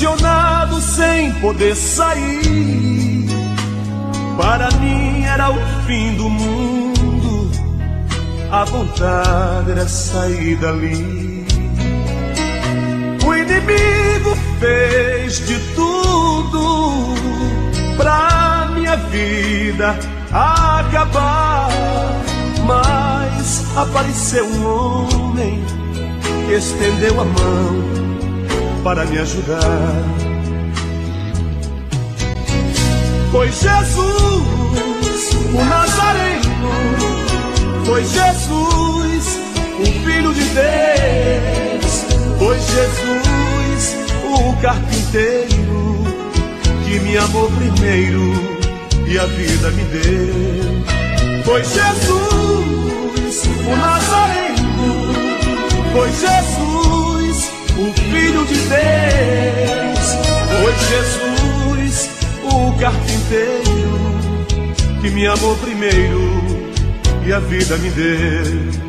aprisionado sem poder sair. Para mim era o fim do mundo, a vontade era sair dali. O inimigo fez de tudo pra minha vida acabar, mas apareceu um homem que estendeu a mão para me ajudar. Foi Jesus, o Nazareno, foi Jesus, o Filho de Deus, foi Jesus, o carpinteiro, que me amou primeiro e a vida me deu. Foi Jesus, o Nazareno, foi Jesus, o Filho de Deus, foi Jesus, o carpinteiro, que me amou primeiro e a vida me deu.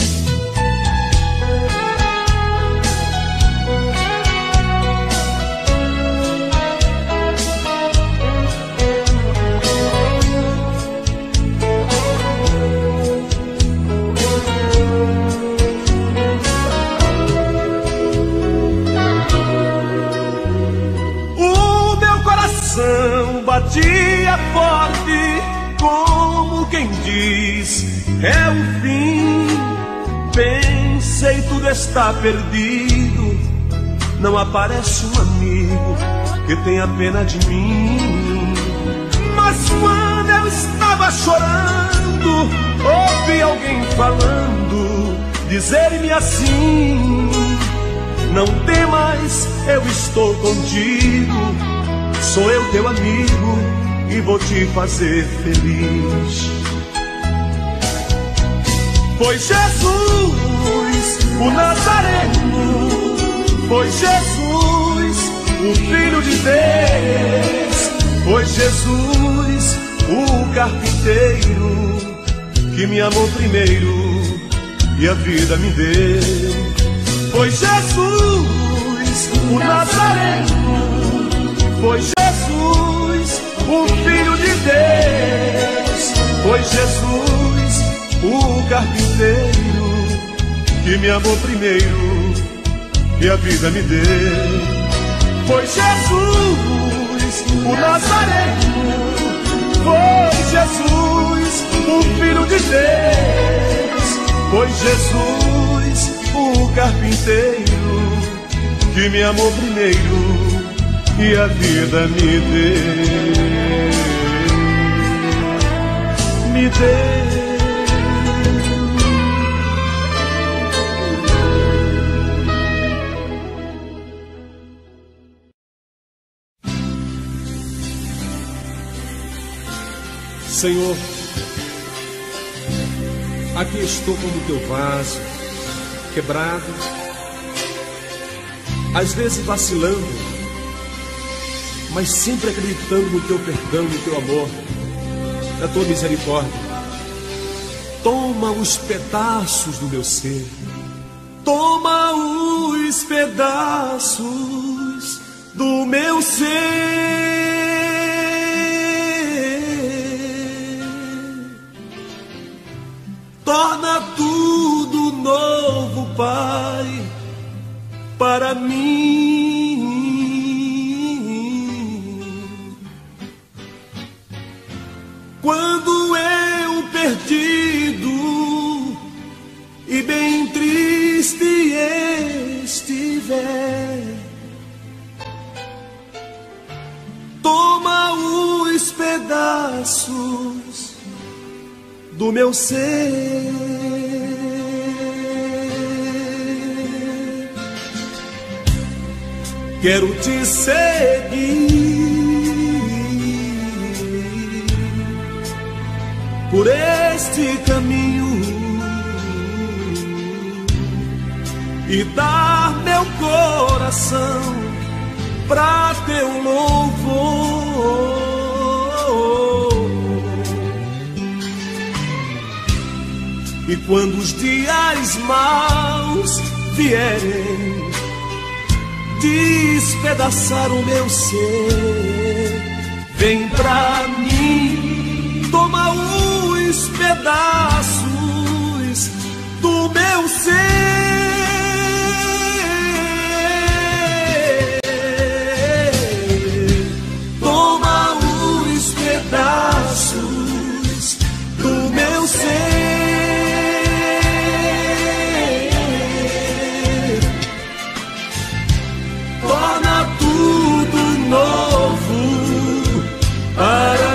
Batia forte, como quem diz, é o fim. Pensei, tudo está perdido, não aparece um amigo que tenha pena de mim. Mas quando eu estava chorando, ouvi alguém falando, dizer-me assim: não temas, eu estou contigo. Sou eu teu amigo e vou te fazer feliz. Foi Jesus, o Nazareno, foi Jesus, o Filho de Deus, foi Jesus, o carpinteiro, que me amou primeiro e a vida me deu. Foi Jesus, o Nazareno, foi Jesus, o Filho de Deus, foi Jesus, o carpinteiro, que me amou primeiro e a vida me deu. Foi Jesus, o Nazareno, foi Jesus, o Filho de Deus, foi Jesus, o carpinteiro, que me amou primeiro e a vida me deu, me deu. Senhor, aqui estou como teu vaso, quebrado, às vezes vacilando, mas sempre acreditando no teu perdão, no teu amor, na tua misericórdia. Toma os pedaços do meu ser, toma os pedaços do meu ser, torna tudo novo, Pai, para mim. Quando eu perdido e bem triste estiver, toma os pedaços do meu ser. Quero te seguir por este caminho e dar meu coração pra teu louvor. E quando os dias maus vierem, despedaçar o meu ser. Vem pra mim, toma os pedaços do meu ser. Toma os pedaços do meu ser. Torna tudo novo para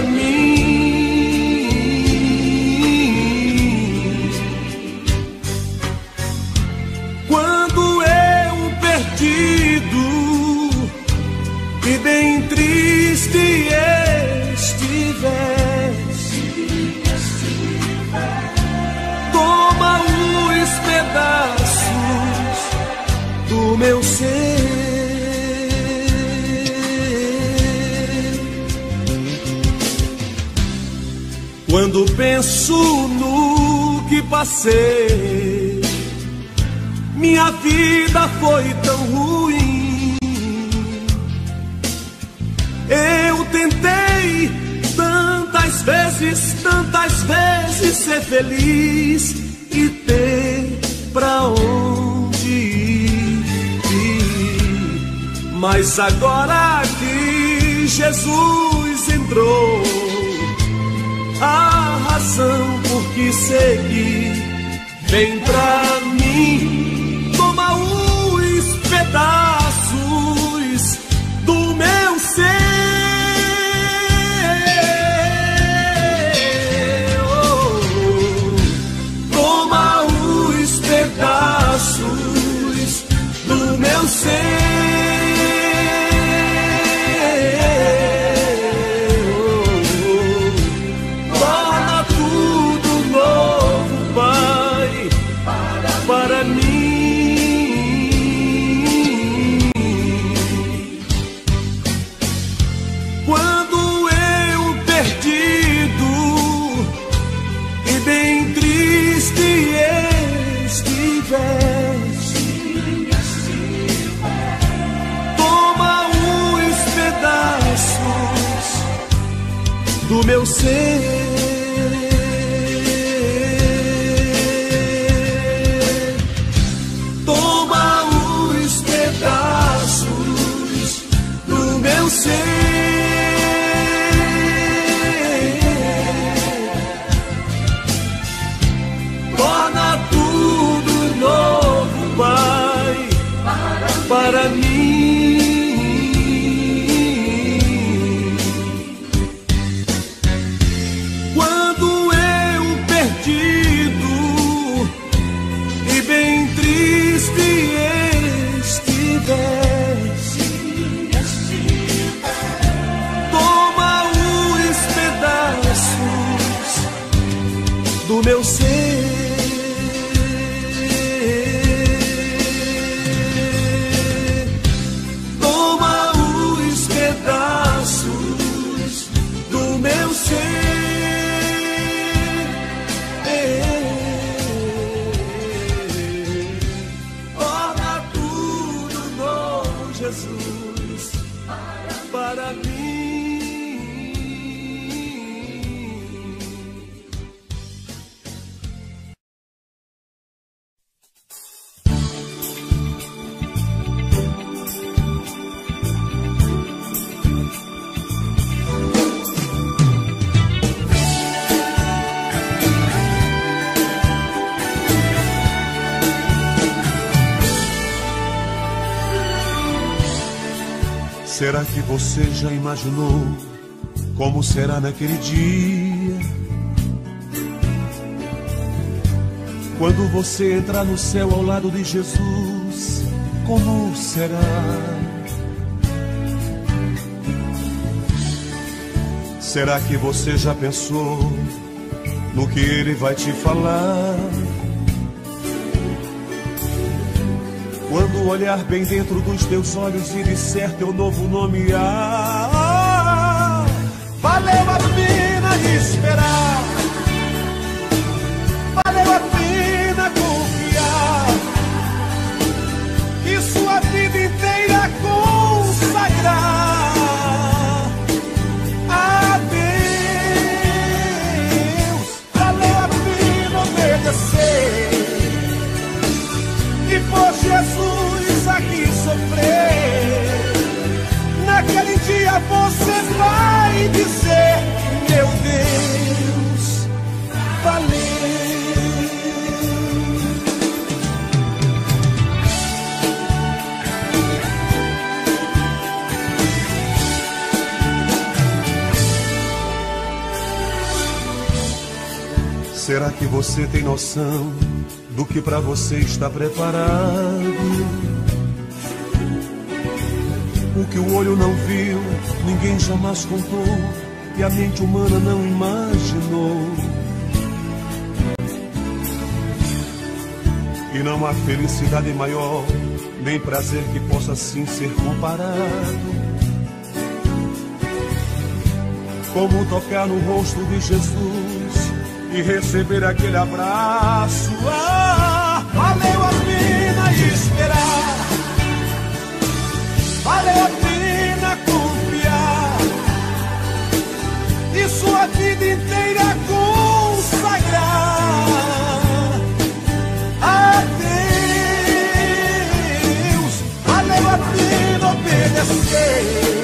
mim. Quando eu perdido e bem triste estiver, toma os pedaços do meu ser. Quando penso no que passei, minha vida foi tão ruim. Eu tentei tantas vezes ser feliz e ter pra onde ir. Mas agora que Jesus entrou, a razão por que seguir, vem pra mim, toma os pedaços do meu ser. Oh, toma os pedaços do meu ser. Para mim, quando eu perdido e bem triste estiver, toma os pedaços do meu ser. Torna tudo novo, Pai, para mim. Quando eu perdido e bem triste estiver, do meu ser. Toma os pedaços do meu ser. Torna tudo novo, Jesus, para mim. Será que você já imaginou como será naquele dia? Quando você entrar no céu ao lado de Jesus, como será? Será que você já pensou no que Ele vai te falar? Quando olhar bem dentro dos teus olhos e disser teu novo nome, valeu a pena esperar, valeu a pena confiar, que sua vida inteira Será que você tem noção do que pra você está preparado? O que o olho não viu, ninguém jamais contou, e a mente humana não imaginou. E não há felicidade maior, nem prazer que possa assim ser comparado, como tocar no rosto de Jesus e receber aquele abraço. Ah, valeu a pena esperar, valeu a pena confiar, e sua vida inteira consagrar a Deus. Valeu a pena obedecer,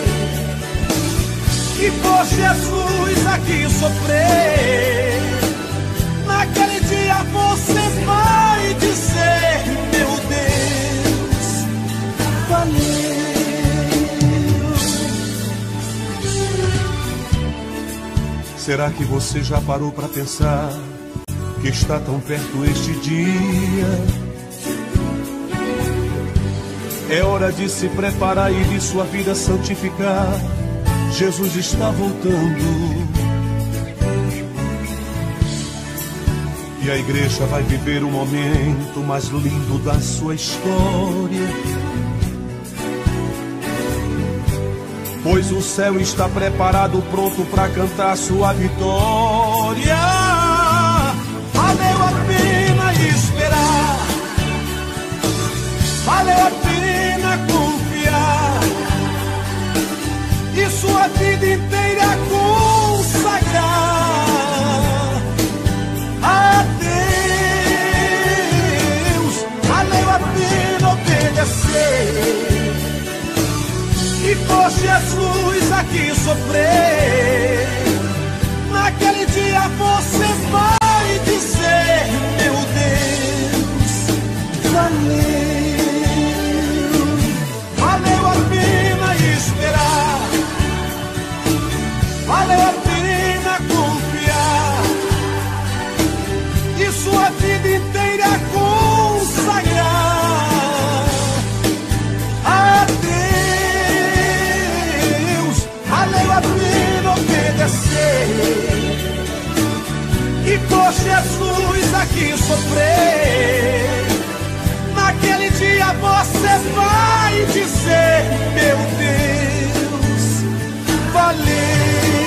e por Jesus aqui sofrer. Naquele dia você vai dizer: meu Deus, valeu. Será que você já parou para pensar que está tão perto este dia? É hora de se preparar e de sua vida santificar. Jesus está voltando, e a igreja vai viver o momento mais lindo da sua história, pois o céu está preparado, pronto para cantar sua vitória. Valeu a pena esperar, valeu a pena confiar, e sua vida inteira consagrar a Deus. Valeu a pena obedecer, e por Jesus aqui sofrer. Naquele dia você vai dizer: meu Deus, valeu. Valeu a pena esperar, valeu a pena confiar, e sua vida inteira consagrar a Deus. Valeu a pena obedecer, e por Jesus aqui sofrer. Naquele dia você vai dizer: meu Deus, valeu.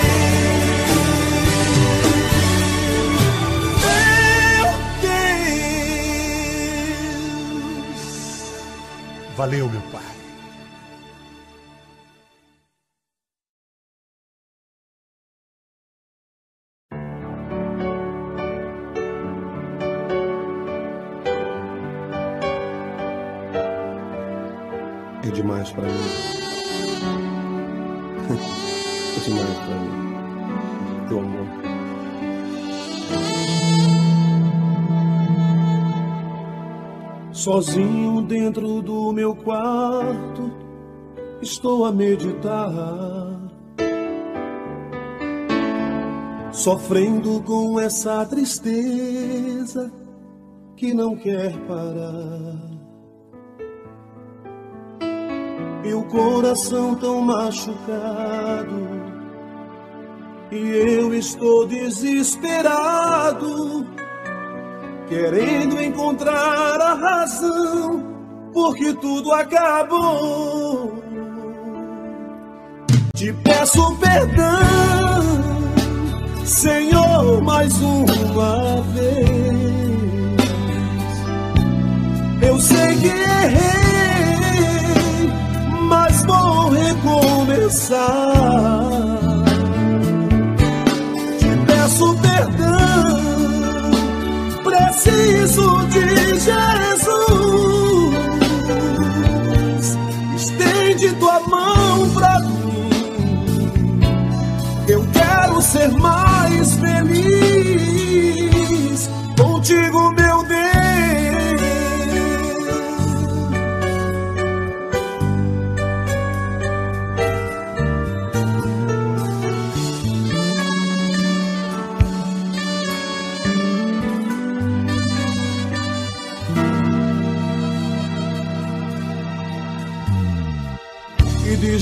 Valeu, meu Pai. É demais pra mim. É demais pra mim. Teu amor. Sozinho dentro do meu quarto, estou a meditar, sofrendo com essa tristeza que não quer parar. E o coração tão machucado, e eu estou desesperado, querendo encontrar a razão, porque tudo acabou. Te peço perdão, Senhor, mais uma vez. Eu sei que errei, mas vou recomeçar. Te peço perdão, preciso de Jesus. Estende tua mão pra mim, eu quero ser mais feliz contigo, meu Deus.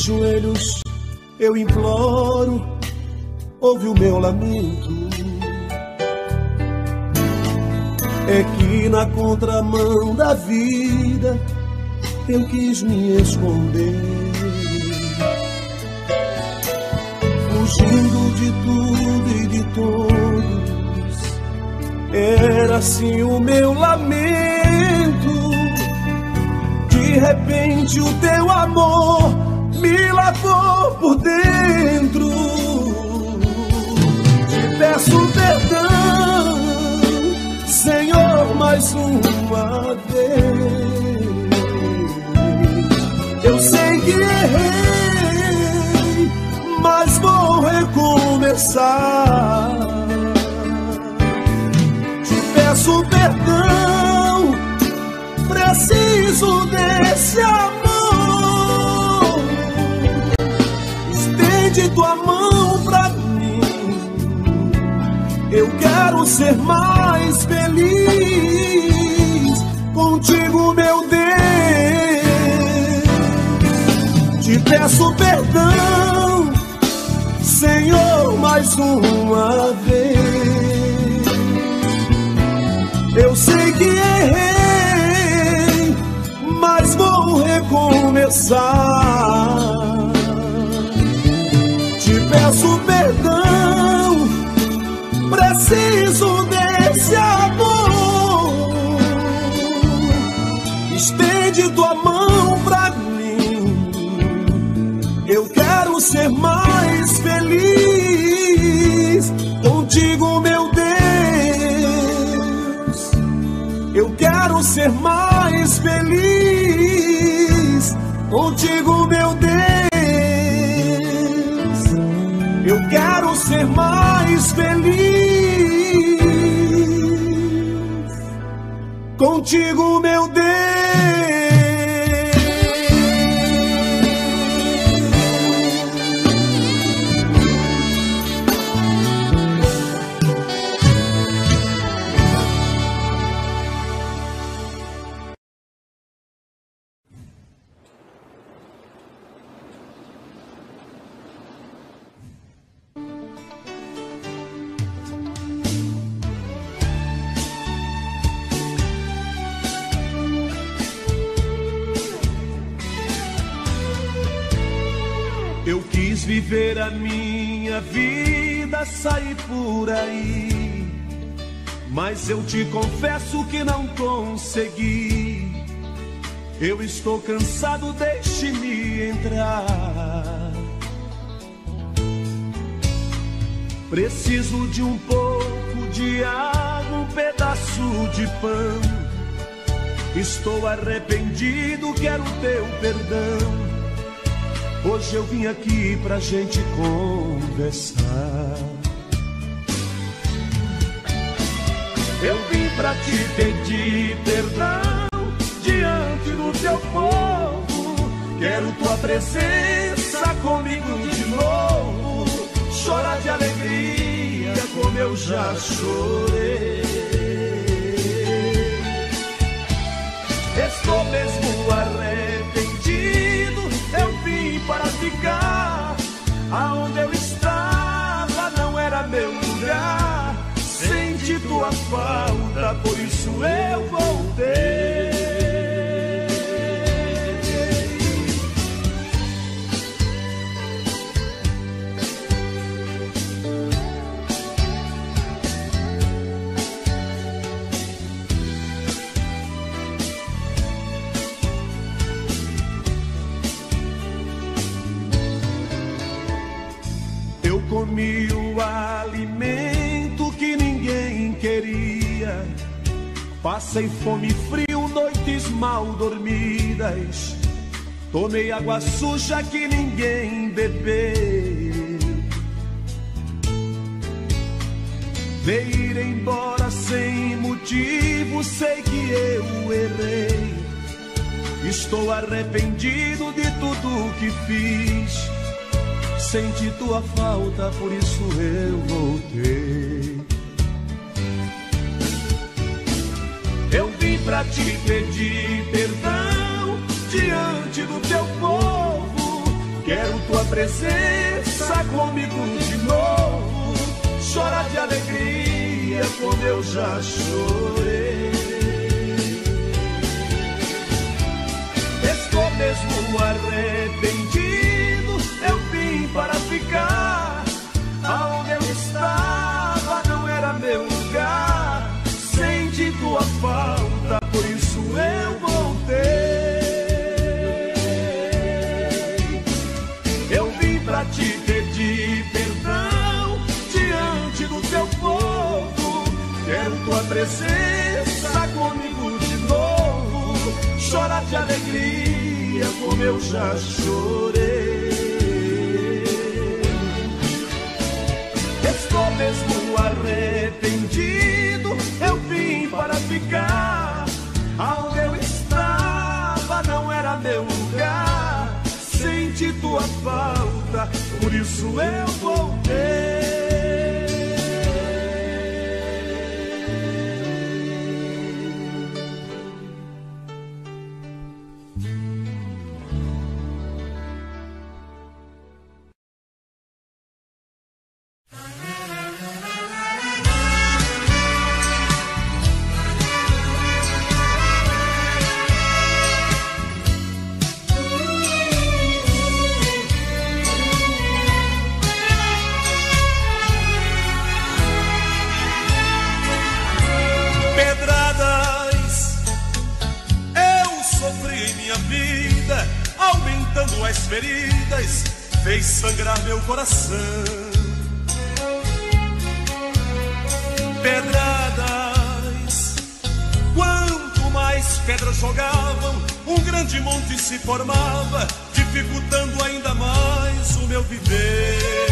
joelhos eu imploro, ouve o meu lamento. É que na contramão da vida eu quis me esconder, fugindo de tudo e de todos. Era assim o meu lamento. De repente o teu amor me lavou por dentro. Te peço perdão, Senhor, mais uma vez. Eu sei que errei, mas vou recomeçar. Te peço perdão, preciso desse amor. Estende tua mão pra mim, eu quero ser mais feliz contigo, meu Deus. Te peço perdão, Senhor, mais uma vez. Eu sei que errei, mas vou recomeçar. Te peço perdão, preciso desse amor. Estende tua mão pra mim, eu quero ser mais feliz contigo, meu Deus. Eu quero ser mais feliz contigo, meu Deus. Eu quero ser mais feliz contigo, meu Deus. Eu quis viver a minha vida, sair por aí, mas eu te confesso que não consegui. Eu estou cansado, deixe-me entrar. Preciso de um pouco de água, um pedaço de pão. Estou arrependido, quero teu perdão. Hoje eu vim aqui pra gente conversar. Eu vim pra te pedir perdão diante do teu povo. Quero tua presença comigo de novo. Chorar de alegria como eu já chorei. Estou mesmo arrependido. Eu vim para ficar. Aonde eu estava não era meu lugar. Senti tua falta, por isso eu voltei. Eu comi o alimento que ninguém queria. Passei fome e frio, noites mal dormidas. Tomei água suja que ninguém bebeu. Veio ir embora sem motivo, sei que eu errei. Estou arrependido de tudo que fiz. Senti tua falta, por isso eu voltei. Eu vim pra te pedir perdão diante do teu povo. Quero tua presença comigo de novo. Chora de alegria como eu já chorei. Estou mesmo arrependido, eu vim para ficar. Aonde eu estava não era meu lugar. Senti tua falta, por isso eu voltei. Eu vim pra te pedir perdão diante do teu povo. Quero tua presença comigo de novo. Chora de alegria como eu já chorei. Estou mesmo arrependido, eu vim para ficar. Aonde eu estava não era meu lugar. Senti tua falta, por isso eu voltei. Feridas fez sangrar meu coração. Pedradas, quanto mais pedras jogavam, um grande monte se formava, dificultando ainda mais o meu viver.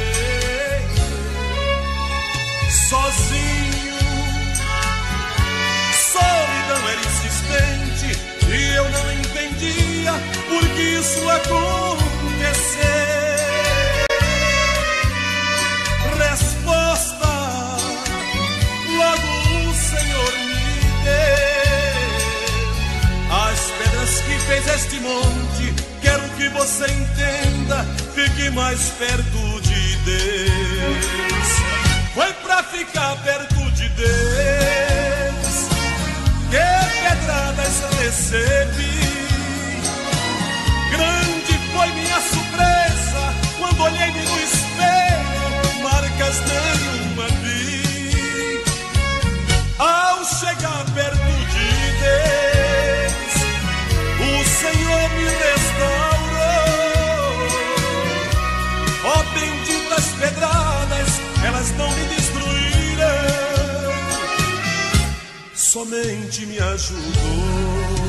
Sozinho, solidão era insistente e eu não entendia por que isso acontecer. Resposta logo o Senhor me deu. As pedras que fez este monte, quero que você entenda, fique mais perto de Deus. Foi pra ficar perto de Deus que pedradas recebi. Grande foi minha surpresa quando olhei-me no espelho, marcas nenhuma vi. Ao chegar perto de Deus, o Senhor me restaurou. Ó benditas pedradas, elas não me destruíram, somente me ajudou.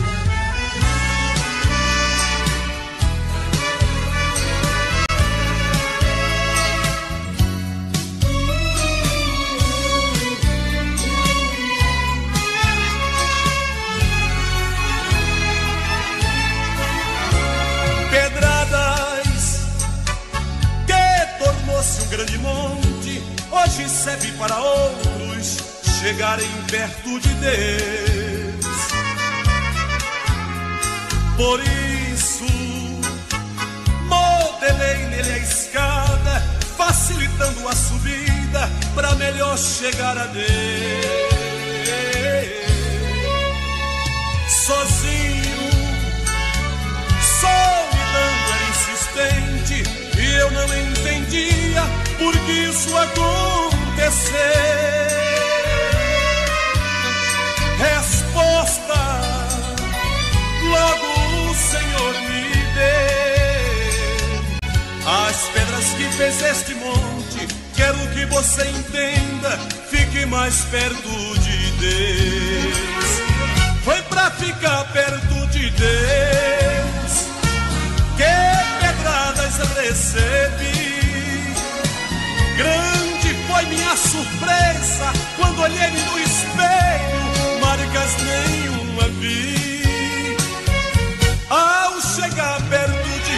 Um grande monte hoje serve para outros chegarem perto de Deus. Por isso modelei nele a escada, facilitando a subida para melhor chegar a Deus. Sozinho, solidão era insistente e eu não entendia por que isso acontecer. Resposta logo o Senhor me deu. As pedras que fez este monte, quero que você entenda, fique mais perto de Deus. Foi pra ficar perto de Deus que pedradas recebi. Grande foi minha surpresa quando olhei-me no espelho, marcas nenhuma vi. Ao chegar perto de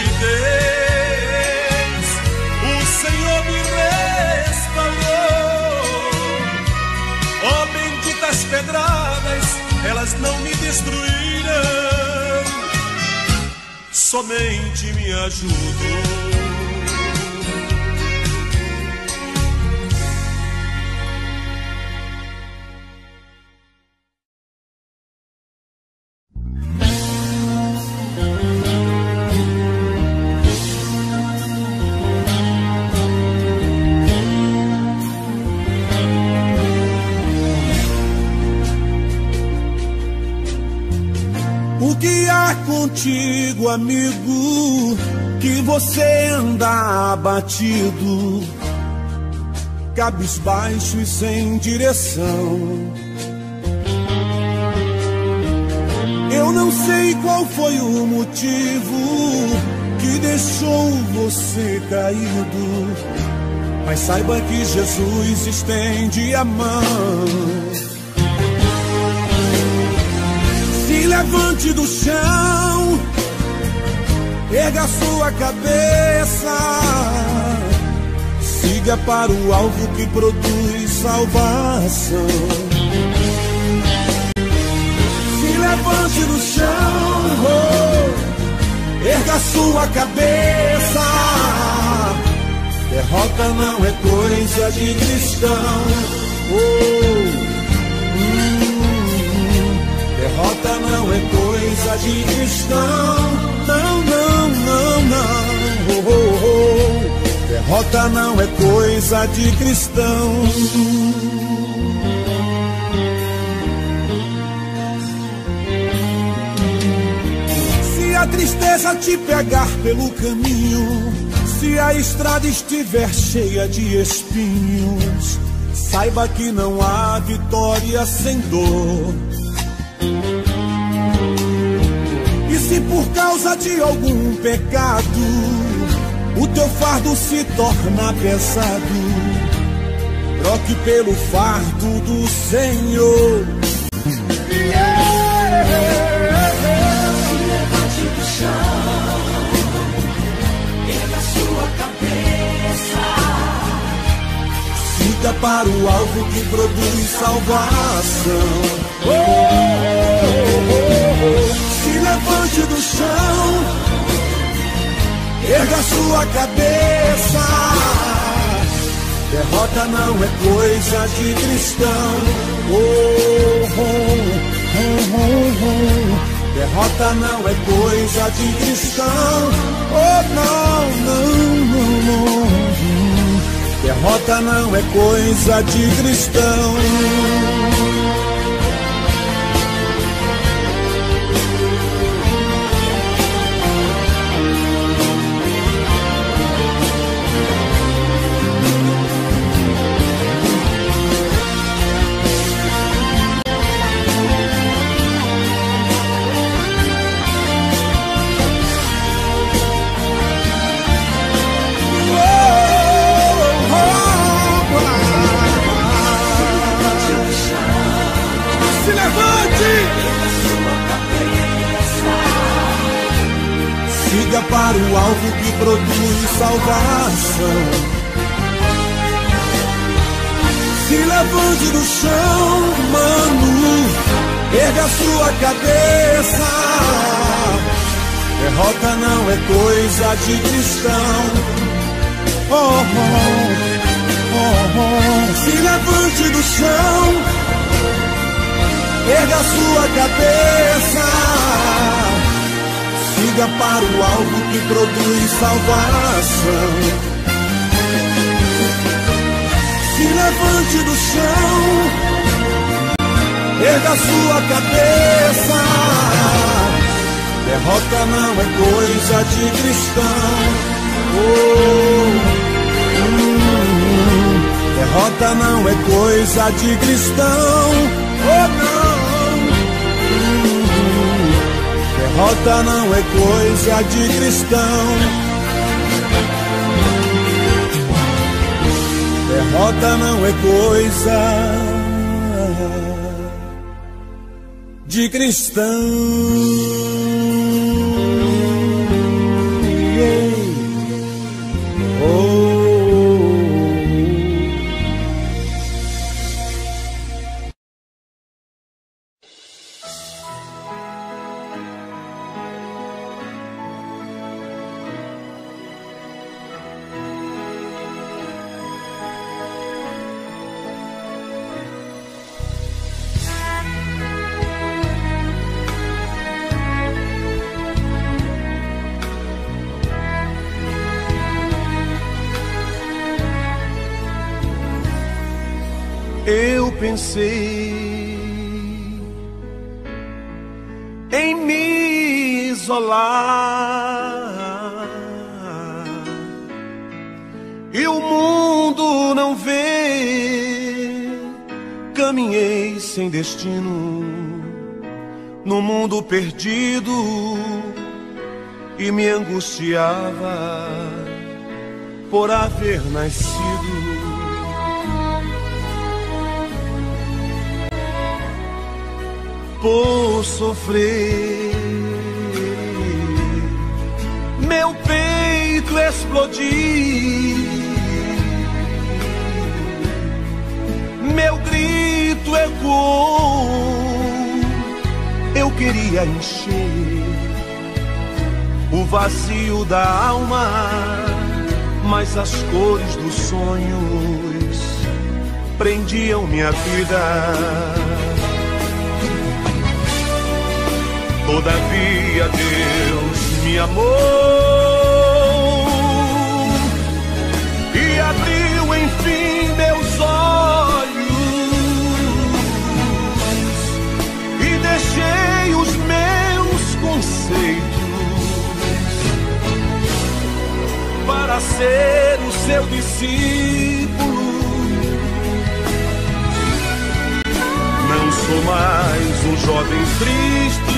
Deus, o Senhor me restaurou. Ó benditas pedradas, elas não me destruíram, somente me ajudou. O que há contigo, amigo, que você anda abatido, cabisbaixo e sem direção? Eu não sei qual foi o motivo que deixou você caído, mas saiba que Jesus estende a mão. Se levante do chão, erga sua cabeça, siga para o alvo que produz salvação. Se levante do chão, erga sua cabeça, derrota não é coisa de cristão. Derrota não é coisa de cristão. Não, não, não, não. Derrota não é coisa de cristão. Se a tristeza te pegar pelo caminho, se a estrada estiver cheia de espinhos, saiba que não há vitória sem dor. E se por causa de algum pecado o teu fardo se torna pesado, troque pelo fardo do Senhor. Se levante do chão, erga sua cabeça, siga para o alvo que produz salvação. Se levante do chão, erga sua cabeça, derrota não é coisa de cristão. Derrota não é coisa de cristão. Não, não, não. Derrota não é coisa de cristão. Siga para o alvo que produz salvação. Se levante do chão, mano, erga sua cabeça. Derrota não é coisa de cristão. Se levante do chão, erga sua cabeça. Siga para o alvo que produz salvação. Se levante do chão, erga sua cabeça. Derrota não é coisa de cristão. Derrota não é coisa de cristão. Não. Derrota não é coisa de cristão. Derrota não é coisa de cristão. eu pensei em me isolar e o mundo não vê. Caminhei sem destino no mundo perdido e me angustiava por haver nascido. Por sofrer, meu peito explodir, meu grito ecoou. Eu queria encher o vazio da alma, mas as cores dos sonhos prendiam minha vida. Todavia Deus me amou e abriu enfim meus olhos e deixei os meus conceitos para ser o seu discípulo. Não sou mais um jovem triste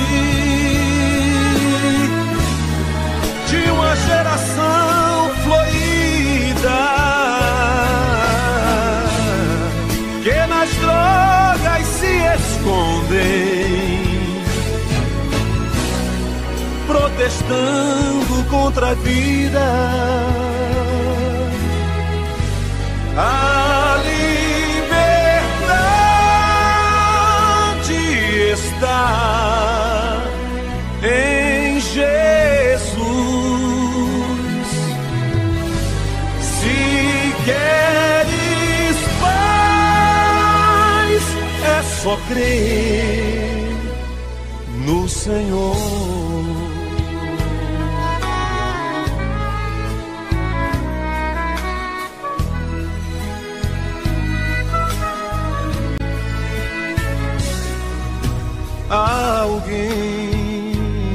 de uma geração florida que nas drogas se escondem, protestando contra a vida. A liberdade está em Jesus. Se queres paz, é só crer no Senhor. Alguém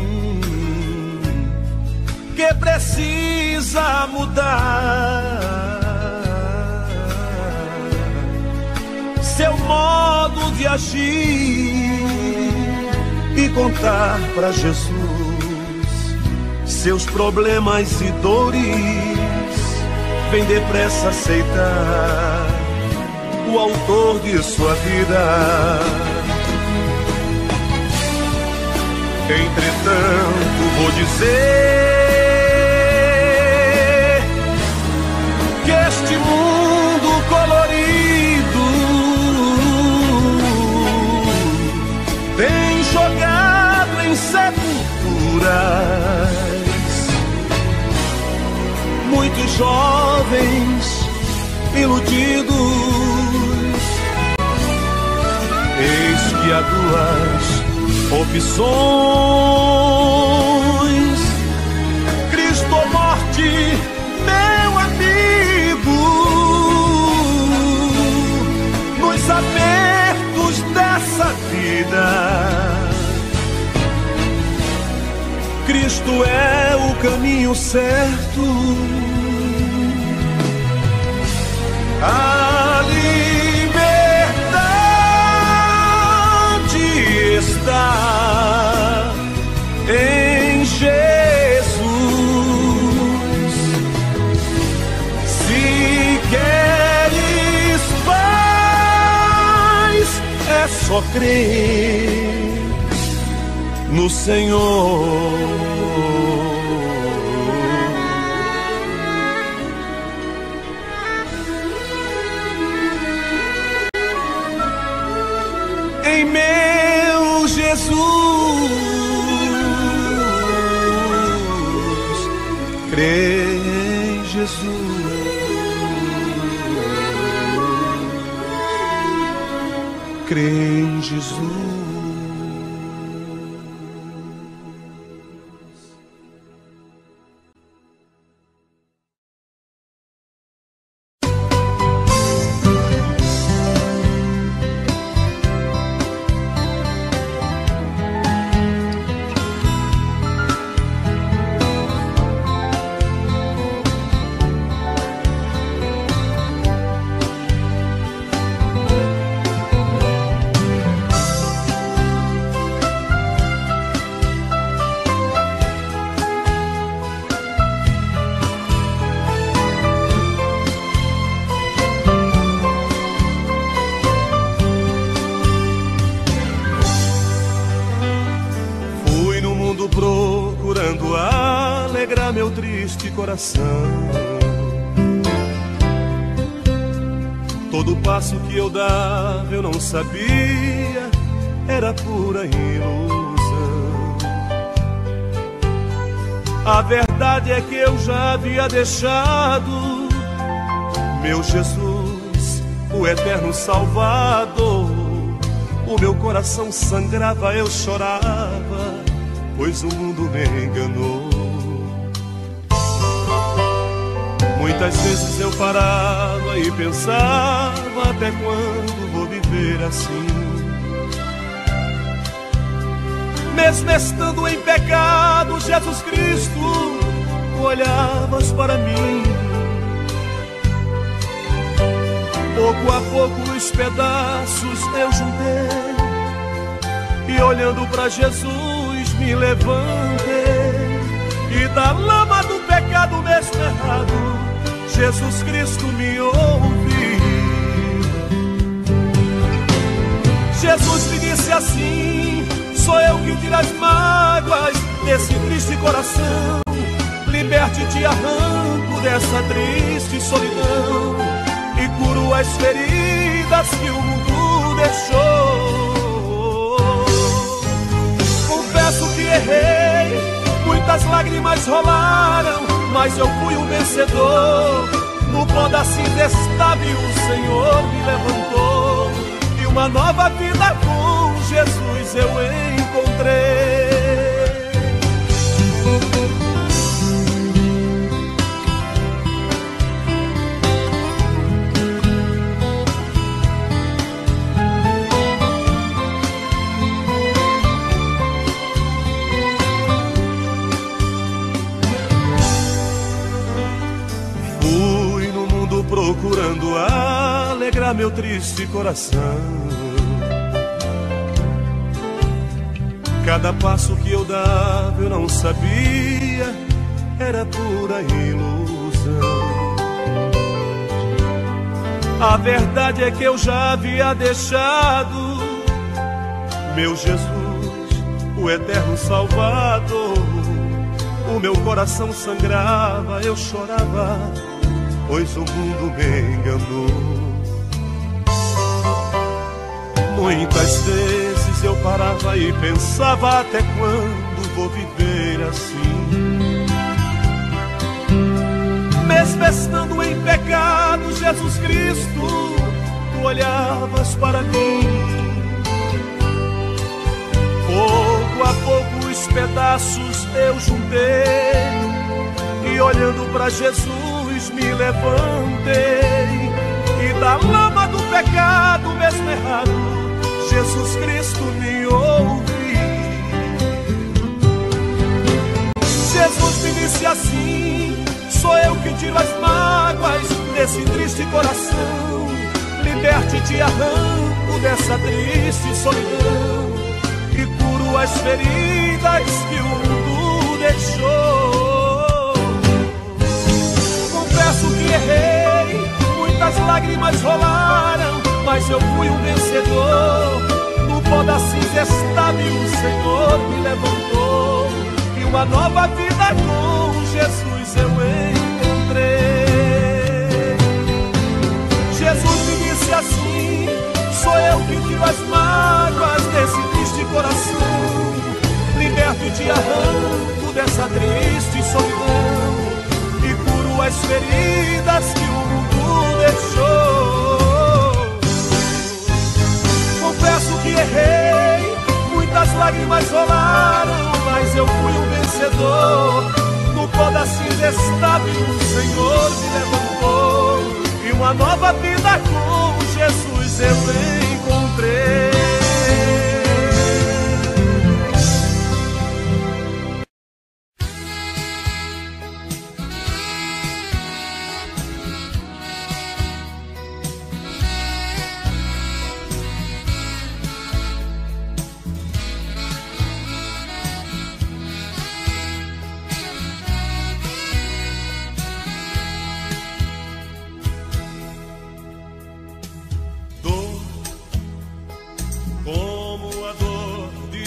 que precisa mudar seu modo de agir e contar pra Jesus seus problemas e dores. Vem depressa aceitar o autor de sua vida. Entretanto, vou dizer que este mundo colorido tem jogado em sepulturas muitos jovens iludidos. Eis que há duas opções: Cristo ou morte, meu amigo. Nos apertos dessa vida, Cristo é o caminho certo. A liberdade está em Jesus. Se queres paz, é só crer no Senhor. Em meu Jesus, crê em Jesus, crê em Jesus. coração. Todo passo que eu dava eu não sabia, era pura ilusão. A verdade é que eu já havia deixado meu Jesus, o eterno Salvador. O meu coração sangrava, eu chorava, pois o mundo me enganou. Muitas vezes eu parava e pensava, até quando vou viver assim? Mesmo estando em pecado, Jesus Cristo, tu olhavas para mim. Pouco a pouco os pedaços eu juntei, e olhando para Jesus me levantei. E da lama do pecado mesmo errado, Jesus Cristo me ouviu. Jesus me disse assim: sou eu que tiro as mágoas desse triste coração, liberte e te arranco dessa triste solidão, e curo as feridas que o mundo deixou. Confesso que errei, muitas lágrimas rolaram, mas eu fui um vencedor. No pó da cinza estável o Senhor me levantou, e uma nova vida com Jesus eu encontrei. Procurando alegrar meu triste coração. Cada passo que eu dava eu não sabia, era pura ilusão. A verdade é que eu já havia deixado meu Jesus, o eterno Salvador. O meu coração sangrava, eu chorava, pois o mundo me enganou. Muitas vezes eu parava e pensava, até quando vou viver assim? Mesmo estando em pecado, Jesus Cristo, tu olhavas para mim. Pouco a pouco os pedaços eu juntei, e olhando para Jesus me levantei. E da lama do pecado mesmo errado, Jesus Cristo me ouvi. Jesus me disse assim: sou eu que tiro as mágoas desse triste coração, liberte e te arranco dessa triste solidão, e curo as feridas que o mundo deixou. Confesso que errei, muitas lágrimas rolaram, mas eu fui um vencedor. No pó da cinza estável o Senhor me levantou, e uma nova vida com Jesus eu encontrei. Jesus me disse assim: sou eu que tiro as mágoas desse triste coração, liberto e te arranco dessa triste solidão, e curo as feridas que o mundo deixou. Confesso que errei, muitas lágrimas rolaram, mas eu fui um vencedor. No pó da cinza estável o Senhor me levantou, e uma nova vida com Jesus eu encontrei.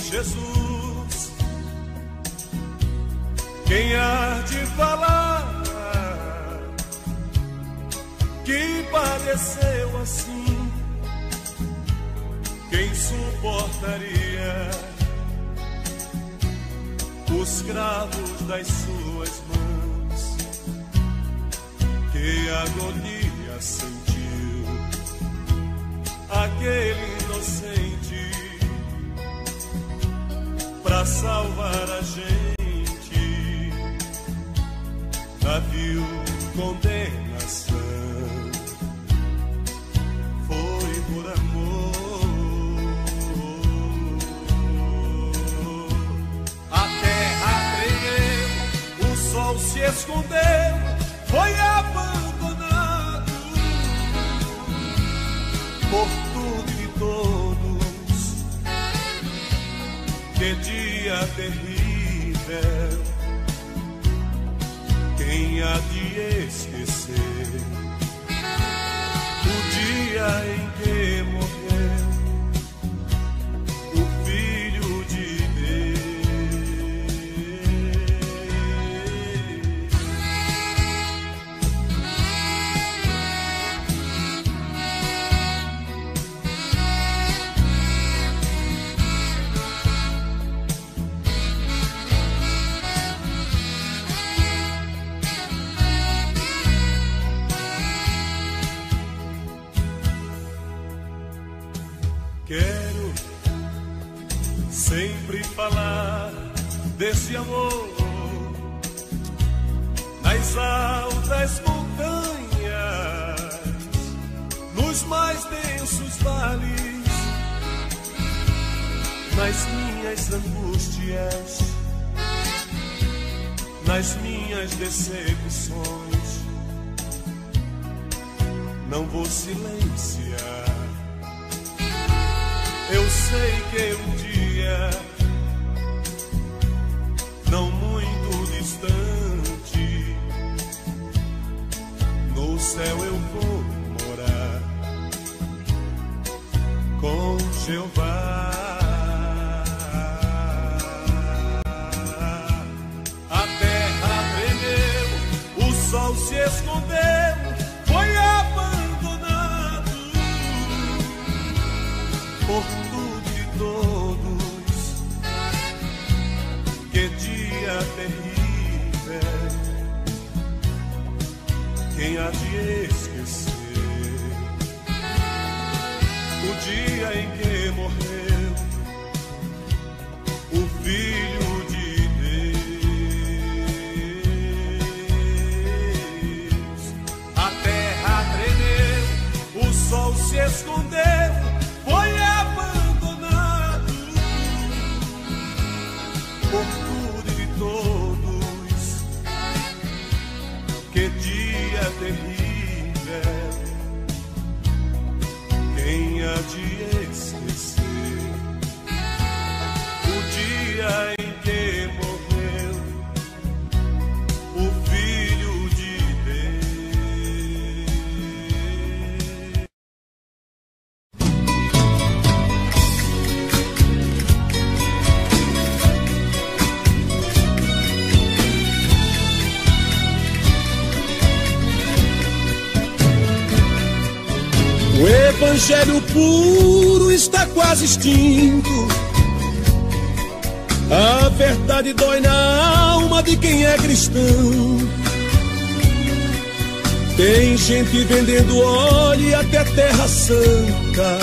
Jesus, quem há de falar padeceu assim, quem suportaria os cravos das suas mãos? Que agonia sentiu aquele inocente pra salvar a gente da vil condenação. Foi por amor. A terra tremeu, o sol se escondeu, foi abandonado por tudo e todos. Que dia terrível, quem há de esquecer o dia em que morreu o Filho de Deus? Quero sempre falar desse amor nas altas montanhas, nos mais densos vales, nas minhas angústias, nas minhas decepções. Não vou silenciar. Eu sei que um dia, não muito distante, no céu eu vou morar com Jeová. A terra tremeu, o sol se escondeu, foi abandonado por tudo e todos. Que dia terrível, quem há de esquecer o dia em que morreu o Filho de Deus? A terra tremeu, o sol se escondeu, foi abandonado por tudo e todos. Que dia terrível, quem há de esquecer o dia em que morreu o Filho de Deus? O evangelho puro está quase extinto. A verdade dói na alma de quem é cristão. Tem gente vendendo óleo e até terra santa,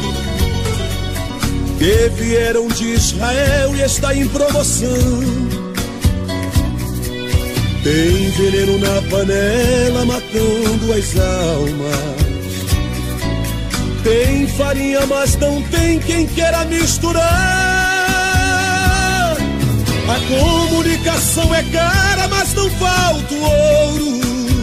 que vieram de Israel e está em promoção. Tem veneno na panela matando as almas. Tem farinha, mas não tem quem queira misturar. A comunicação é cara, mas não falta o ouro.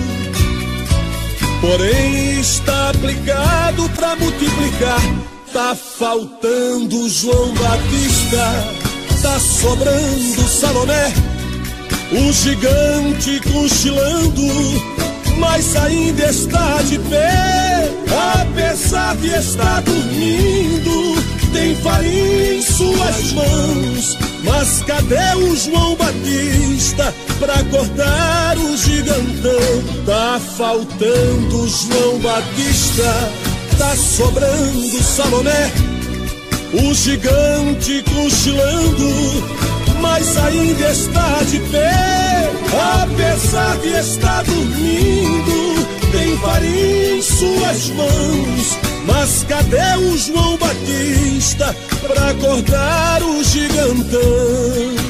Porém está aplicado pra multiplicar. Tá faltando João Batista, tá sobrando Salomé, o gigante cochilando, mas ainda está de pé. Apesar de estar dormindo, tem farinha em suas mãos, mas cadê o João Batista pra cortar o gigantão? Tá faltando João Batista, tá sobrando Salomé, o gigante cochilando, mas ainda está de pé. Apesar de estar dormindo, tem farinha em suas mãos, mas cadê o João Batista pra acordar o gigantão?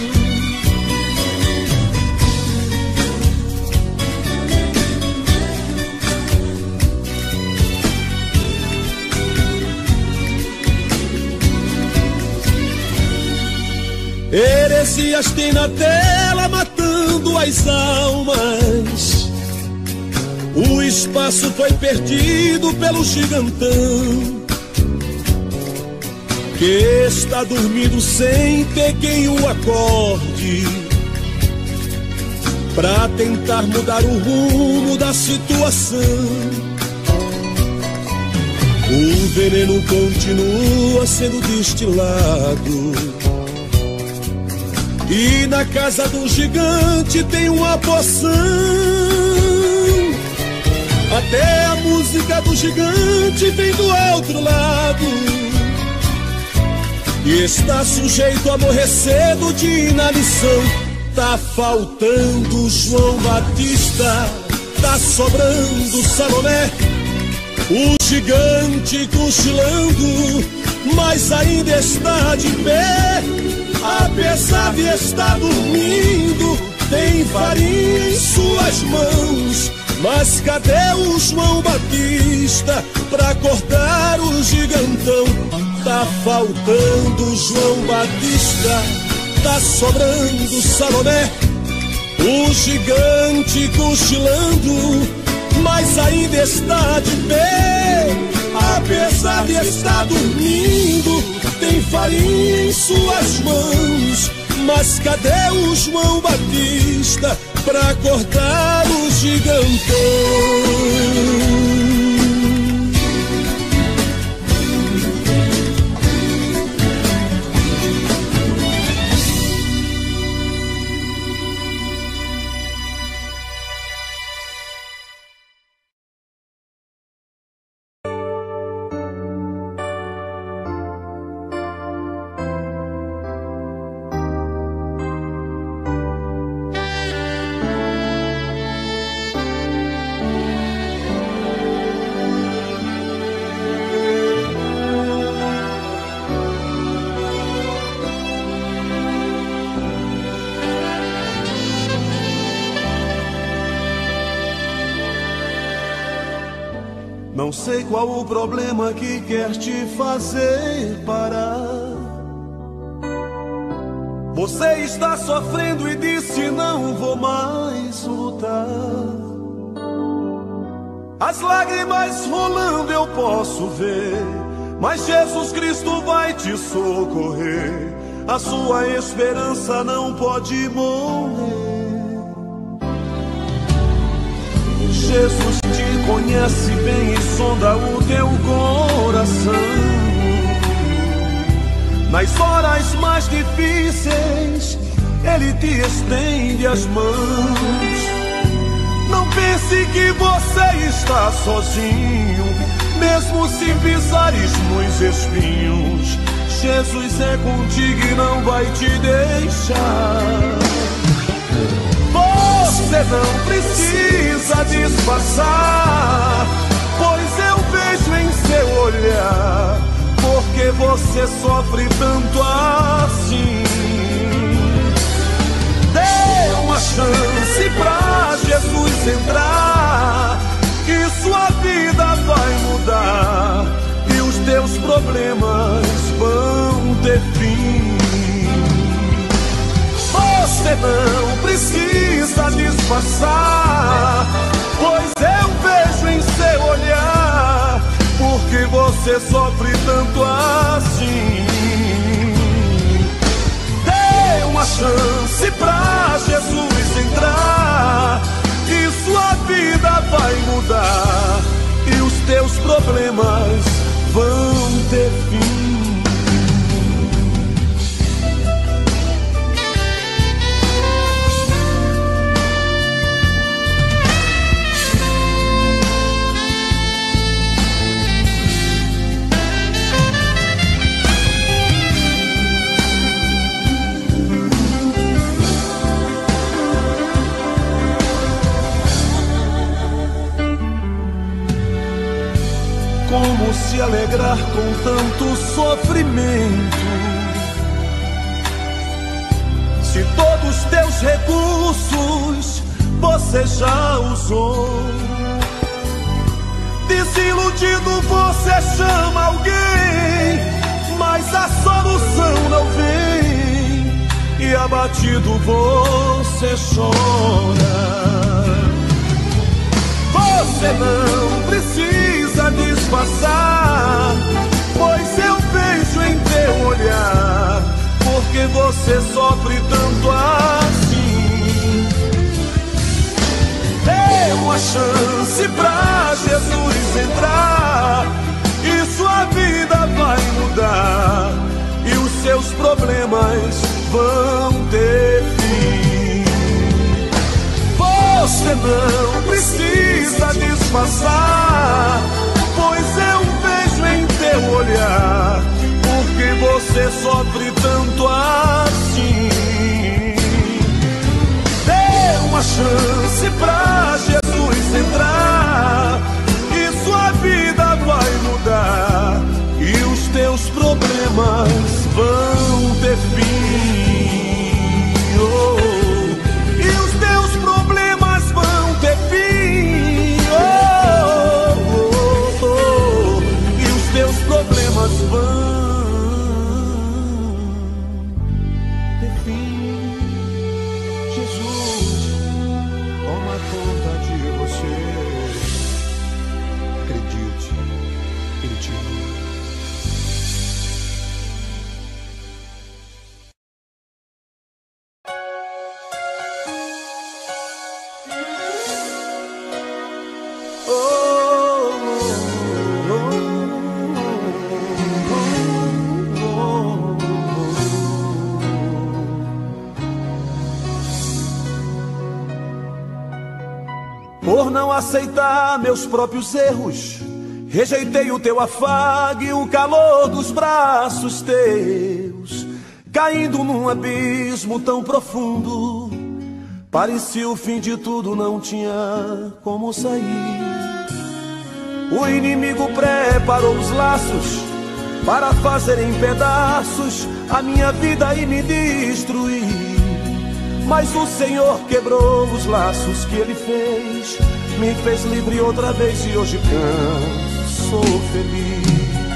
Heresias tem na tela matando as almas. O espaço foi perdido pelo gigantão, que está dormindo sem ter quem o acorde, pra tentar mudar o rumo da situação. O veneno continua sendo destilado, e na casa do gigante tem uma poção. Até a música do gigante vem do outro lado, e está sujeito a morrer cedo de inanição. Tá faltando João Batista, tá sobrando Salomé, o gigante cochilando, mas ainda está de pé. Apesar de estar dormindo, tem farinha em suas mãos, mas cadê o João Batista pra cortar o gigantão? Tá faltando João Batista, tá sobrando Salomé, o gigante cochilando, mas ainda está de pé. Apesar de estar dormindo, tem farinha em suas mãos, mas cadê o João Batista pra cortar o gigantão? Não sei qual o problema que quer te fazer parar. Você está sofrendo e disse não vou mais lutar. As lágrimas rolando eu posso ver, mas Jesus Cristo vai te socorrer. A sua esperança não pode morrer. Jesus te conhece bem e sonda o teu coração. Nas horas mais difíceis, Ele te estende as mãos. Não pense que você está sozinho, mesmo se pisares nos espinhos. Jesus é contigo e não vai te deixar. Você não precisa disfarçar, pois eu vejo em seu olhar, porque você sofre tanto assim. Dê uma chance pra Jesus entrar, que sua vida vai mudar e os teus problemas vão ter fim. Você não precisa disfarçar, pois eu vejo em seu olhar, porque você sofre tanto assim. Dê uma chance pra Jesus entrar, que sua vida vai mudar e os teus problemas vão ter fim. como se alegrar com tanto sofrimento? Se todos os teus recursos você já usou, desiludido você chama alguém, mas a solução não vem, e abatido você chora. Você não precisa disfarçar, pois eu vejo em teu olhar, porque você sofre tanto assim. Dê uma chance pra Jesus entrar, e sua vida vai mudar, e os seus problemas vão ter fim. Você não precisa disfarçar, pois eu vejo em teu olhar, porque você sofre tanto assim. Dê uma chance pra Jesus entrar, e sua vida vai mudar, e os teus problemas vão ter fim. Oh, e os teus problemas vão ter fim. Oh, oh, oh, e os teus problemas vão ter fim. Jesus toma conta de você. Acredite, Ele te ama. Por não aceitar meus próprios erros, rejeitei o teu afago e o calor dos braços teus, caindo num abismo tão profundo. Parecia o fim de tudo, não tinha como sair. O inimigo preparou os laços para fazer em pedaços a minha vida e me destruir. Mas o Senhor quebrou os laços que Ele fez, me fez livre outra vez, e hoje canto, sou feliz.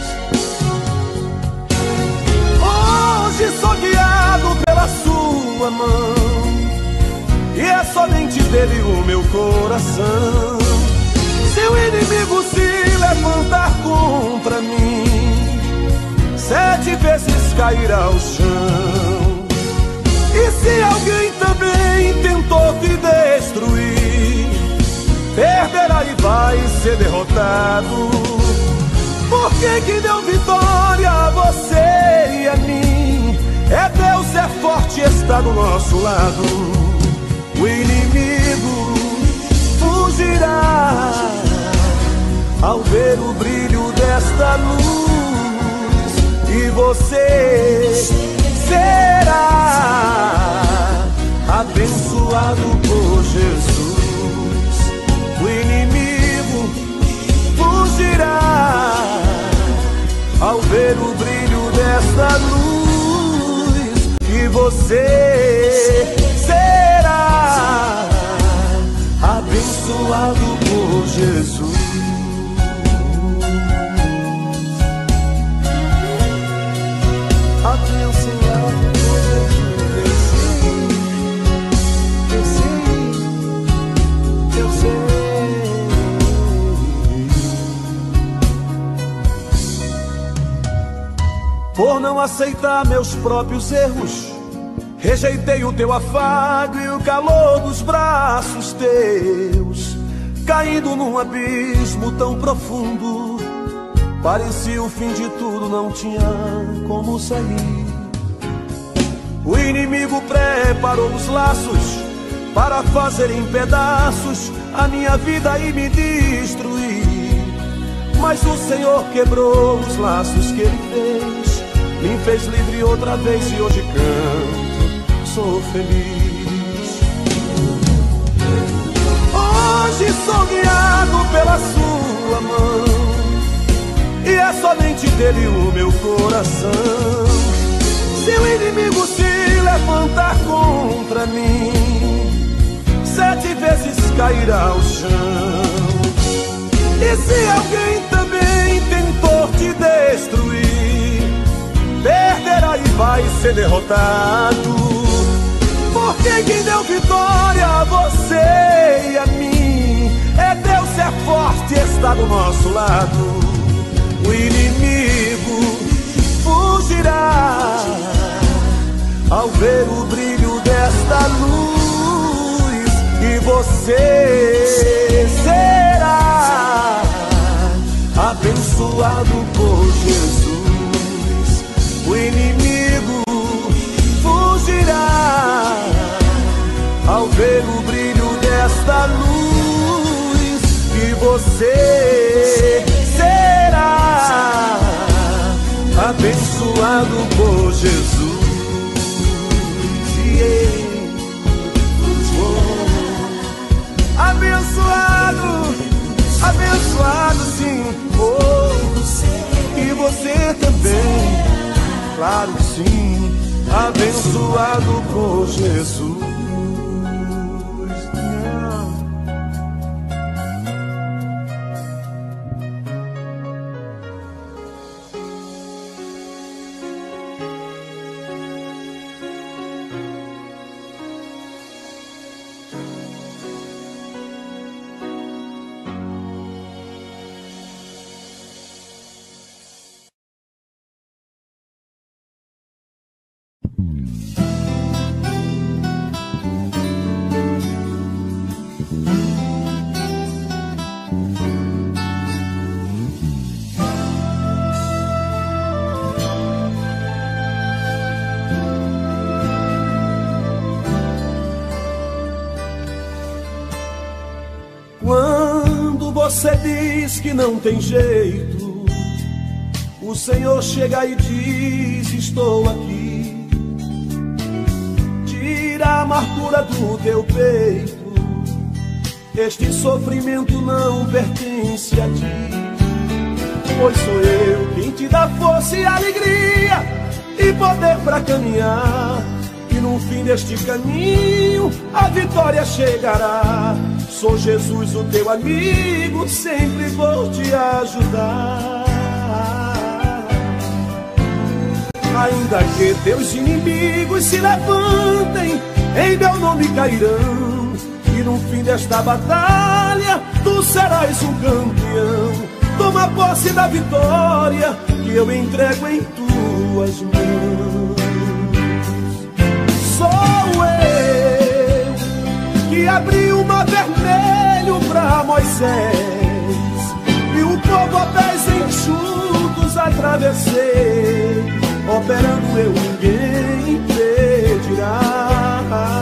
Hoje sou guiado pela sua mão, e é somente dele o meu coração. Se o inimigo se levantar contra mim, 7 vezes cairá ao chão. E se alguém também tentou te destruir, perderá e vai ser derrotado. Porque que deu vitória a você e a mim? É Deus, é forte, está do nosso lado. O inimigo fugirá ao ver o brilho desta luz, e você será abençoado por Jesus. O inimigo fugirá ao ver o brilho desta luz, e você será abençoado por Jesus. Abençoado por Jesus. Eu sei. Por não aceitar meus próprios erros, rejeitei o teu afago e o calor dos braços teus, caindo num abismo tão profundo. Parecia o fim de tudo, não tinha como sair. O inimigo preparou os laços para fazer em pedaços a minha vida e me destruir. Mas o Senhor quebrou os laços que Ele fez, me fez livre outra vez, e hoje canto, sou feliz. Hoje sou guiado pela sua mão, semente dele o meu coração. Se o inimigo se levantar contra mim, 7 vezes cairá ao chão. E se alguém também tentou te destruir, perderá e vai ser derrotado. Porque quem deu vitória a você e a mim é Deus, é forte, está do nosso lado. O inimigo fugirá ao ver o brilho desta luz, e você será abençoado por Jesus. O inimigo fugirá ao ver o brilho desta luz, e você será abençoado por Jesus. Abençoado, abençoado sim, e você também, claro que sim, abençoado por Jesus. Quando você diz que não tem jeito, o Senhor chega e diz: estou aqui. Tira a amargura do teu peito, este sofrimento não pertence a ti. Pois sou eu quem te dá força e alegria e poder para caminhar, e no fim deste caminho a vitória chegará. Sou Jesus, o teu amigo, sempre vou te ajudar. Ainda que teus inimigos se levantem, em meu nome cairão, e no fim desta batalha tu serás um campeão. Toma posse da vitória que eu entrego em tuas mãos. Sou eu que abri o mar vermelho para Moisés, e o povo a pés enxutos atravessei. Operando eu, ninguém impedirá.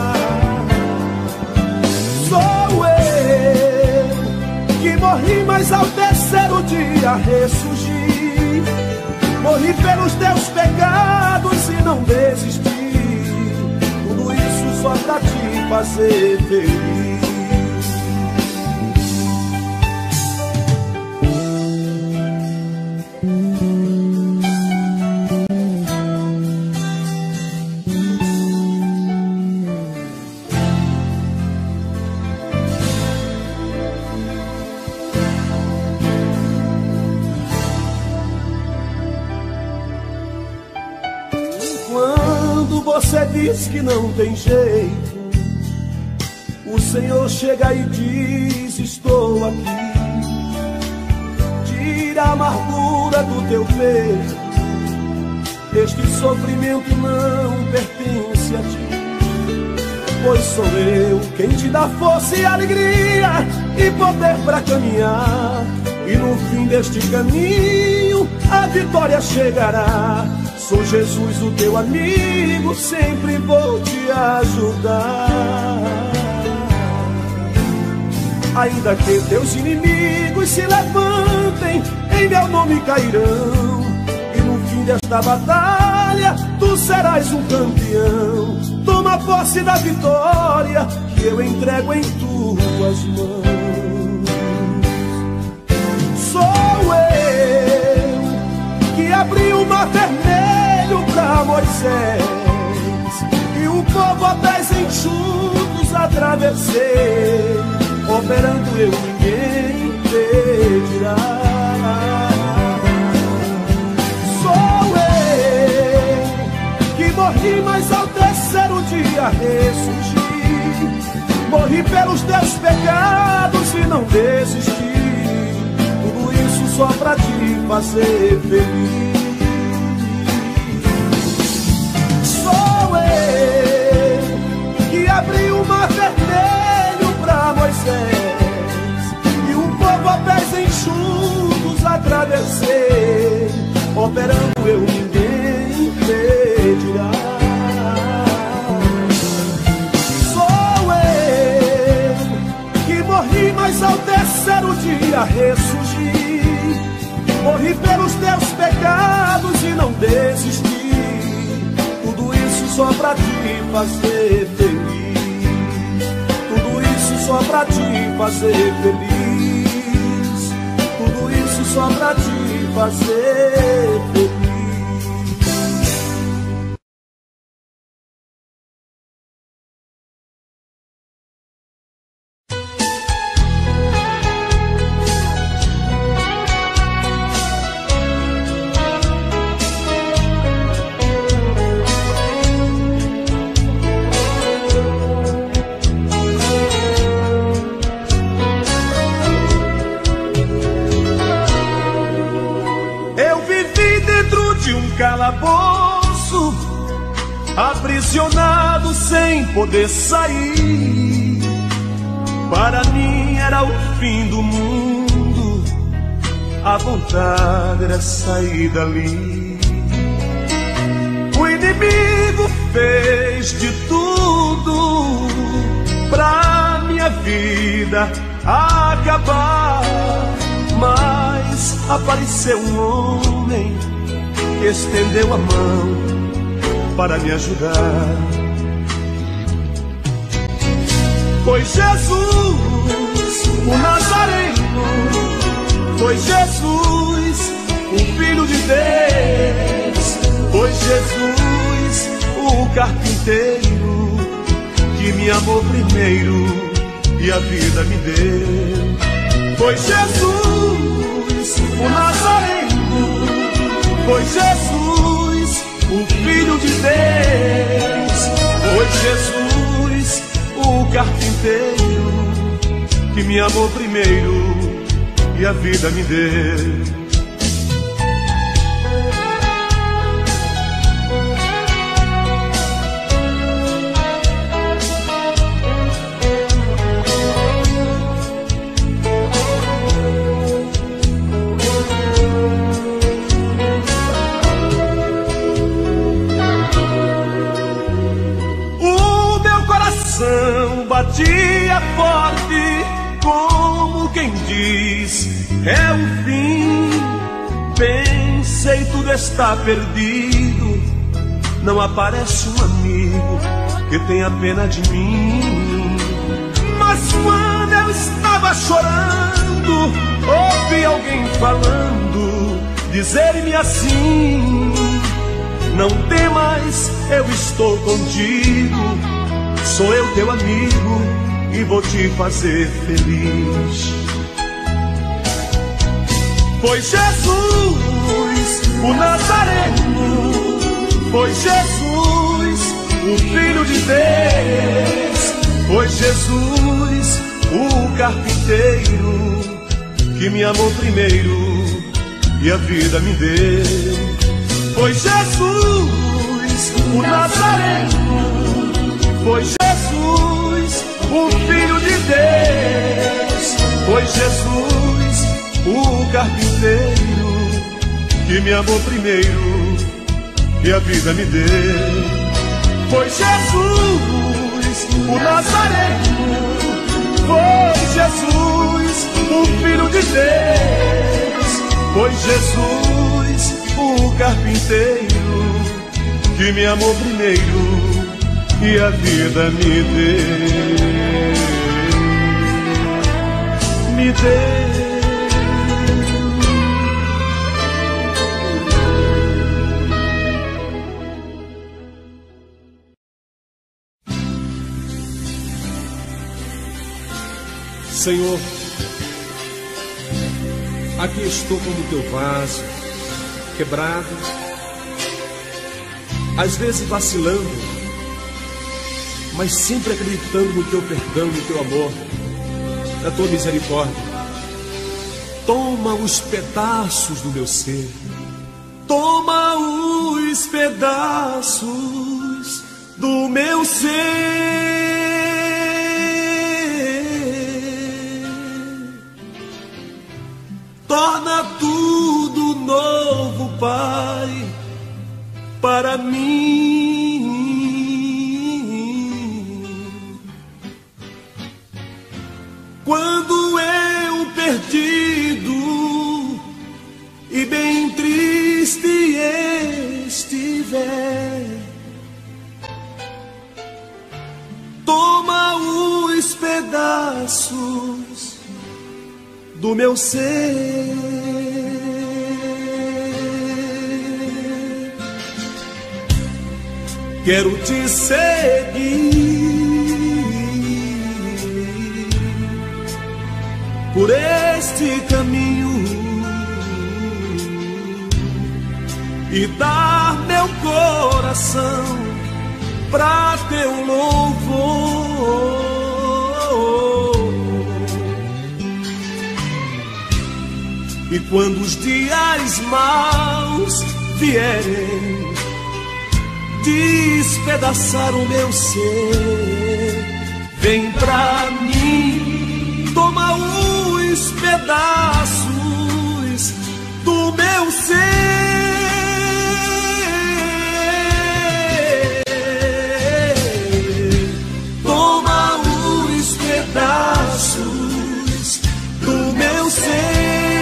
Sou eu que morri, mas ao terceiro dia ressurgi. Morri pelos teus pecados e não desisti. Tudo isso só pra te fazer feliz. Você diz que não tem jeito, o Senhor chega e diz: estou aqui. Tira a amargura do teu peito, este sofrimento não pertence a ti. Pois sou eu quem te dá força e alegria e poder para caminhar, e no fim deste caminho a vitória chegará. Sou Jesus, o teu amigo, sempre vou te ajudar. Ainda que teus inimigos se levantem, em meu nome cairão, e no fim desta batalha tu serás um campeão. Toma posse da vitória que eu entrego em tuas mãos. Sou eu Moisés, e o povo a pés enxutos atravessei, operando eu ninguém impedirá. Sou eu que morri, mas ao terceiro dia ressurgi. Morri pelos teus pecados e não desisti. Tudo isso só pra te fazer feliz. Sou eu que abri o mar vermelho pra Moisés, e o povo a pés enxutos atravessei, operando eu ninguém impedirá. Sou eu que morri, mas ao terceiro dia ressurgi. Morri pelos teus pecados e não desisti. Tudo isso só pra te fazer feliz. Tudo isso só pra te fazer feliz. Tudo isso só pra te fazer feliz. Calabouço, aprisionado sem poder sair. Para mim era o fim do mundo, a vontade era sair dali. O inimigo fez de tudo pra minha vida acabar, mas apareceu um homem que estendeu a mão para me ajudar. Foi Jesus, o Nazareno. Foi Jesus, o Filho de Deus. Foi Jesus, o carpinteiro, que me amou primeiro e a vida me deu. Foi Jesus, o Nazareno. Foi Jesus, o Filho de Deus. Foi Jesus, o carpinteiro, que me amou primeiro e a vida me deu. Batia forte, como quem diz, é o fim. Pensei, tudo está perdido. Não aparece um amigo que tenha pena de mim. Mas quando eu estava chorando, ouvi alguém falando, dizer-me assim: não temas, eu estou contigo. Sou eu teu amigo e vou te fazer feliz. Foi Jesus, o Nazareno. Foi Jesus, o Filho de Deus. Foi Jesus, o carpinteiro, que me amou primeiro e a vida me deu. Foi Jesus, o Nazareno. Foi Jesus, o Filho de Deus. Foi Jesus, o carpinteiro, que me amou primeiro e a vida me deu. Foi Jesus, o Nazareno. Foi Jesus, o Filho de Deus. Foi Jesus, o carpinteiro, que me amou primeiro e a vida me deu, me deu. Senhor, aqui estou como teu vaso, quebrado, às vezes vacilando, mas sempre acreditando no teu perdão, no teu amor, na tua misericórdia. Toma os pedaços do meu ser, toma os pedaços do meu ser. Torna tudo novo, Pai, para mim. Quando eu perdido e bem triste estiver, toma os pedaços do meu ser. Quero te seguir por este caminho e dar meu coração pra teu louvor. E quando os dias maus vierem despedaçar o meu ser, vem pra mim, toma os pedaços do meu ser. Toma os pedaços do meu ser.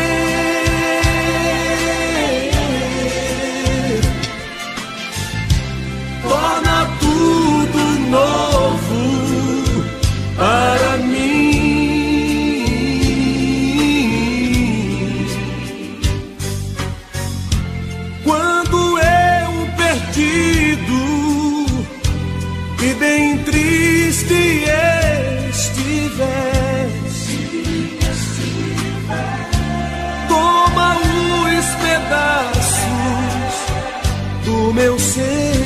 Novo para mim. Quando eu perdido e bem triste estiver, toma os pedaços do meu ser.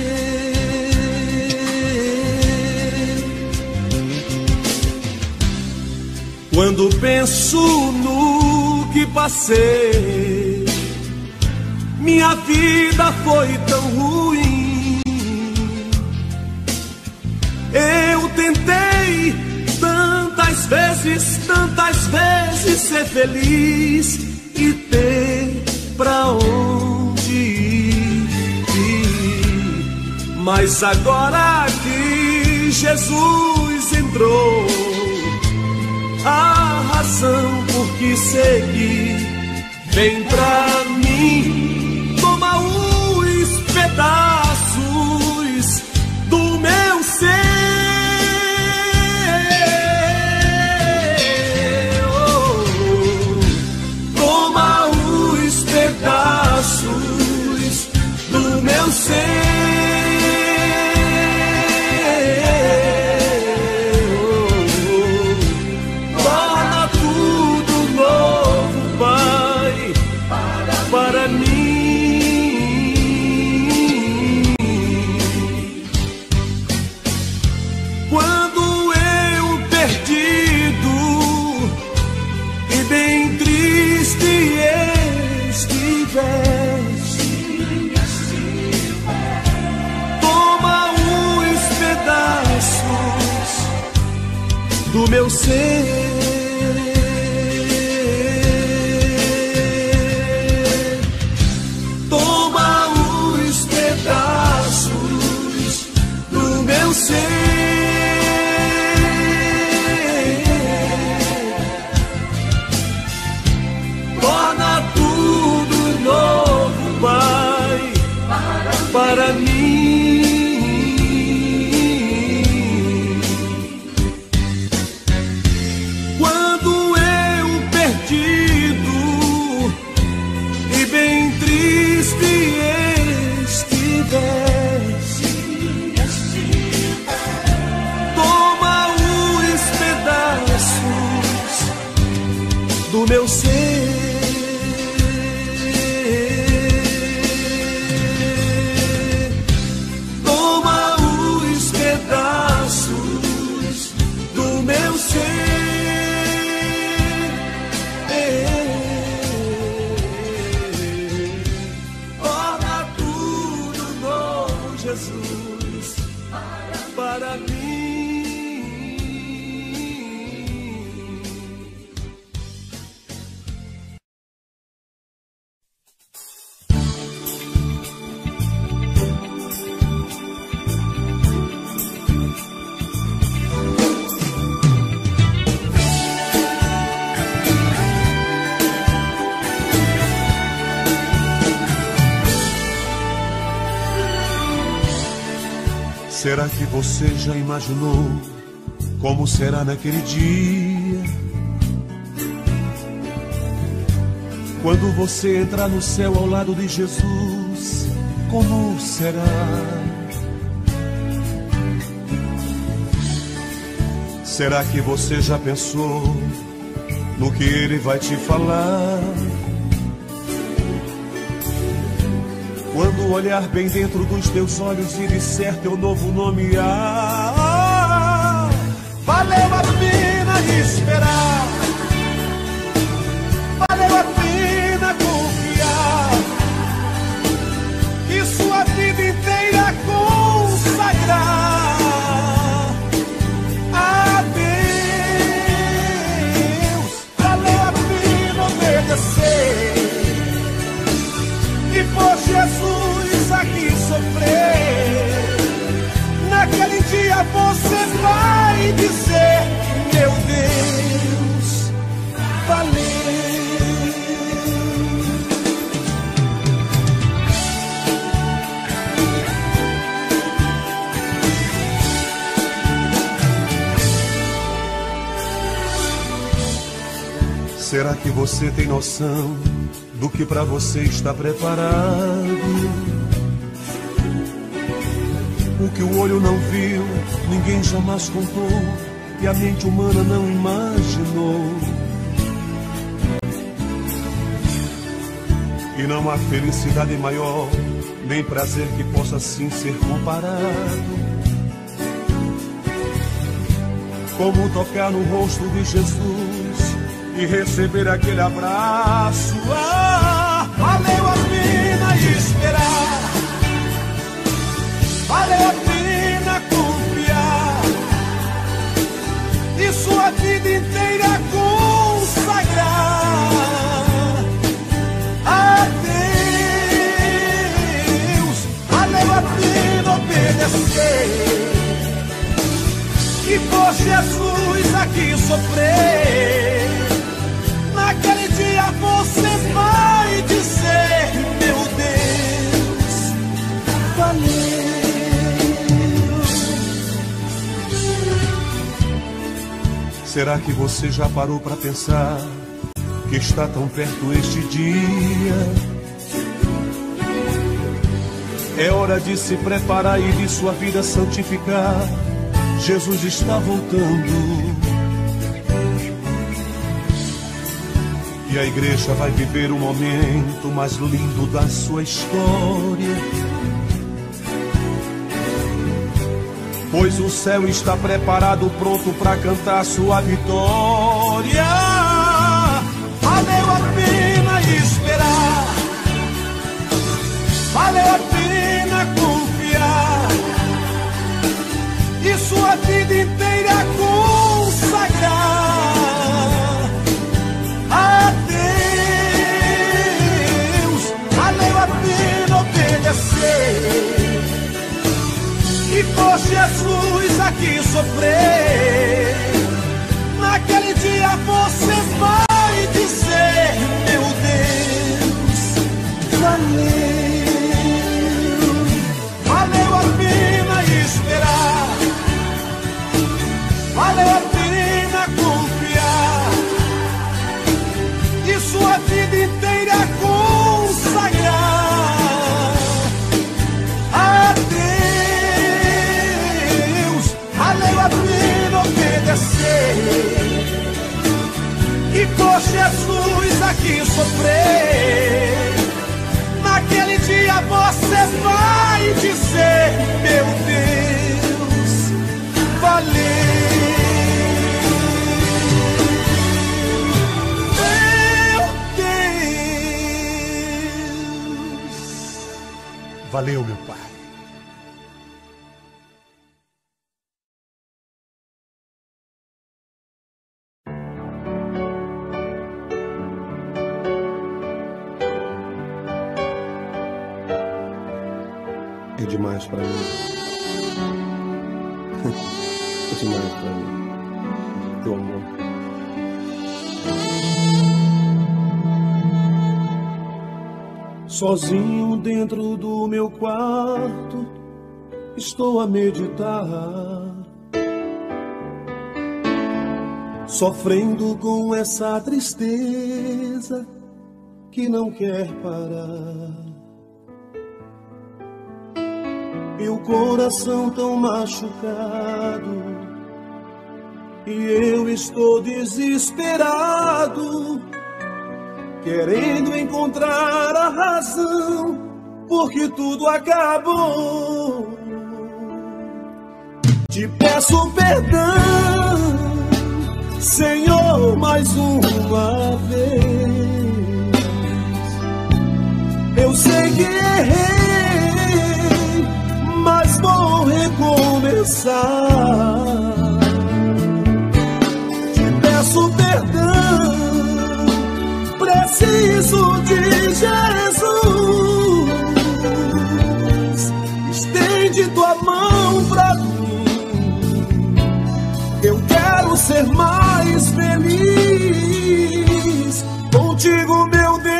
Quando penso no que passei, minha vida foi tão ruim. Eu tentei tantas vezes ser feliz e ter pra onde ir. Mas agora que Jesus entrou, a razão por que seguir, vem pra mim, toma os pedaços do meu ser. Oh, toma os pedaços do meu ser. Para mim, quando eu perdido e bem triste estiver, toma os pedaços do meu ser. Torna tudo novo, Pai, para mim. Quando eu perdido e bem triste estiver, toma os pedaços meu ser. Toma os pedaços do meu ser. Torna tudo novo, Jesus, para mim. Será que você já imaginou como será naquele dia? Quando você entrar no céu ao lado de Jesus, como será? Será que você já pensou no que Ele vai te falar? Quando olhar bem dentro dos teus olhos e disser teu novo nome, valeu a pena esperar, valeu a pena confiar, e sua vida inteira consagrar a Deus. Valeu a pena obedecer e por Jesus aqui sofrer. Naquele dia você vai dizer: meu Deus, valeu. Será que você tem noção do que pra você está preparado? O que o olho não viu, ninguém jamais contou, e a mente humana não imaginou. E não há felicidade maior, nem prazer que possa assim ser comparado, como tocar no rosto de Jesus e receber aquele abraço. Valeu a pena esperar, valeu a pena confiar, e sua vida inteira consagrar a Deus. Valeu a pena obedecer e por Jesus aqui sofrer. Naquele dia você vai dizer: meu Deus, valeu. Será que você já parou para pensar que está tão perto este dia? É hora de se preparar e de sua vida santificar. Jesus está voltando e a igreja vai viver o momento mais lindo da sua história, pois o céu está preparado, pronto para cantar sua vitória. Valeu a pena esperar, valeu a pena confiar, e sua vida inteira consagrar a Deus. Valeu a pena obedecer e por Jesus aqui sofrer. Naquele dia você vai dizer: meu Deus, valeu. Valeu a pena esperar, valeu a pena confiar, e sua vida inteira consagrar a Deus. Valeu a pena obedecer e por Jesus Valeu, meu pai. É demais pra mim. É demais pra mim. Teu amor. Sozinho dentro do meu quarto, estou a meditar, sofrendo com essa tristeza que não quer parar. E o coração tão machucado, e eu estou desesperado, querendo encontrar a razão, porque tudo acabou. Te peço perdão, Senhor, mais uma vez. Eu sei que errei, mas vou recomeçar. Te peço perdão, preciso de Jesus. Estende tua mão pra mim. Eu quero ser mais feliz contigo, meu Deus.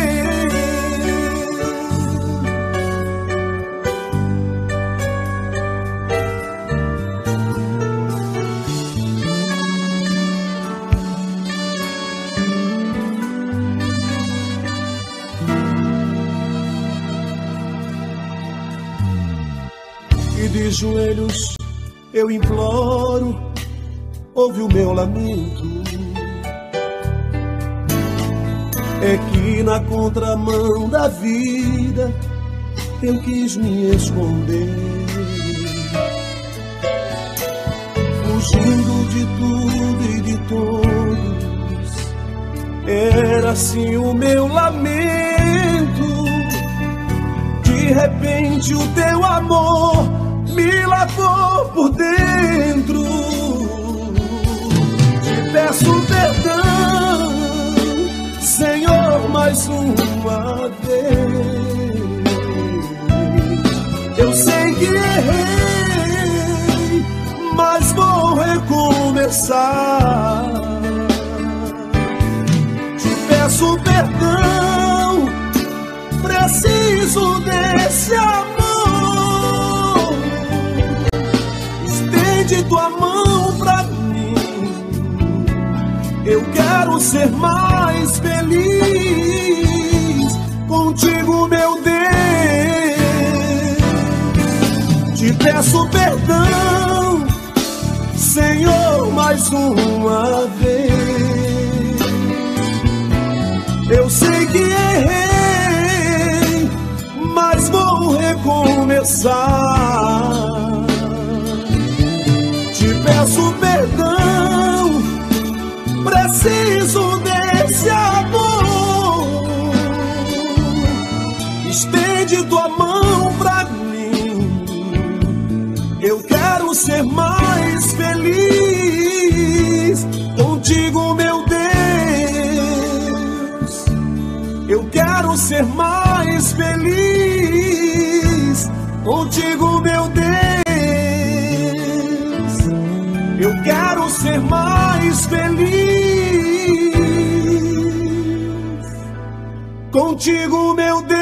De joelhos eu imploro, ouve o meu lamento. É que na contramão da vida eu quis me esconder, fugindo de tudo e de todos. Era assim o meu lamento. De repente o teu amor me lavou por dentro. Te peço perdão, Senhor, mais uma vez. Eu sei que errei, mas vou recomeçar. Te peço perdão, preciso desse amor. De tua mão pra mim, eu quero ser mais feliz contigo, meu Deus. Te peço perdão, Senhor, mais uma vez. Eu sei que errei, mas vou recomeçar. Peço perdão, preciso desse amor. Estende tua mão pra mim. Eu quero ser mais feliz contigo, meu Deus. Eu quero ser mais feliz contigo, meu Deus. Eu quero ser mais feliz contigo, meu Deus.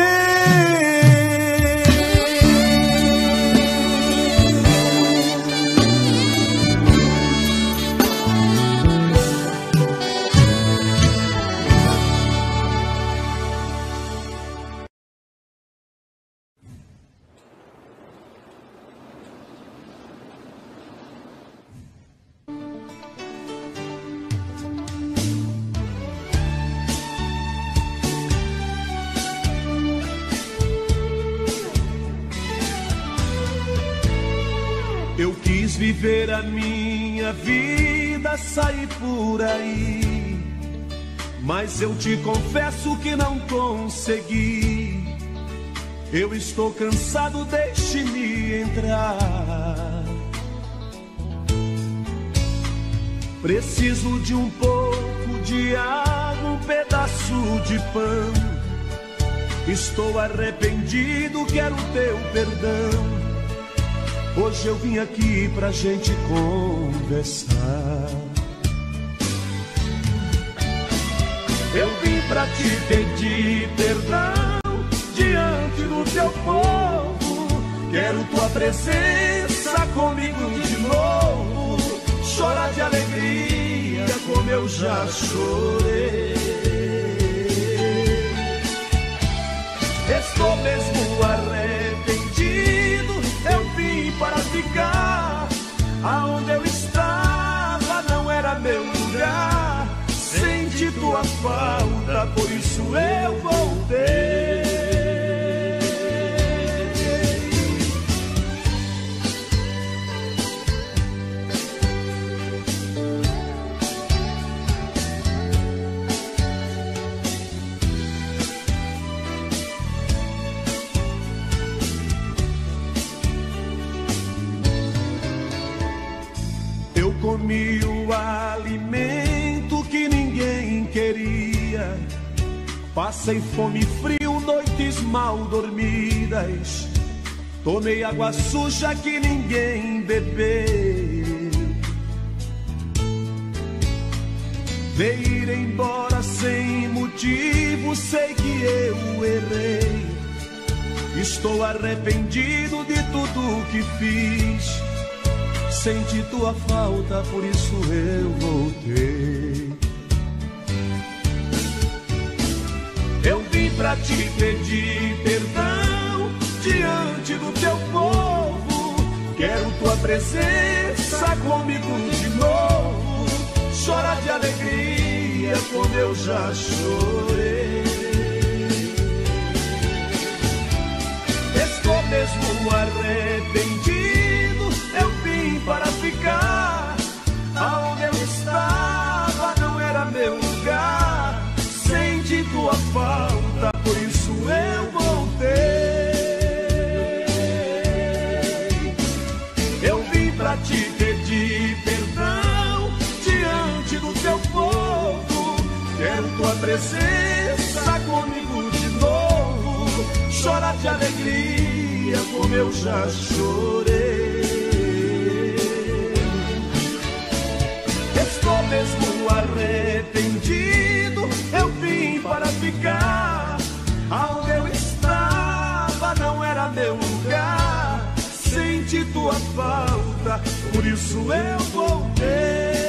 Eu quis viver a minha vida, sair por aí, mas eu te confesso que não consegui. Eu estou cansado, deixe-me entrar. Preciso de um pouco de água, um pedaço de pão. Estou arrependido, quero teu perdão. Hoje eu vim aqui pra gente conversar. Eu vim pra te pedir perdão diante do teu povo. Quero tua presença comigo de novo. Chorar de alegria como eu já chorei. Estou mesmo arrependido. Eu vim para ficar. Aonde eu estava não era meu lugar. Senti tua falta, por isso eu voltei. Eu comi o alimento que ninguém queria. Passei fome e frio, noites mal dormidas. Tomei água suja que ninguém bebeu. Veio ir embora sem motivo, sei que eu errei. Estou arrependido de tudo que fiz. Senti tua falta, por isso eu voltei. Eu vim pra te pedir perdão diante do teu povo. Quero tua presença comigo de novo. Chorar de alegria como eu já chorei. Estou mesmo arrependido. Eu vim para ficar. Aonde eu estava não era meu lugar. Senti tua falta, por isso eu voltei. Eu vim pra te pedir perdão diante do teu povo. Quero tua presença comigo de novo. Chorar de alegria como eu já chorei. Estou mesmo arrependido. Eu vim para ficar. Aonde eu estava não era meu lugar. Senti tua falta, por isso eu voltei.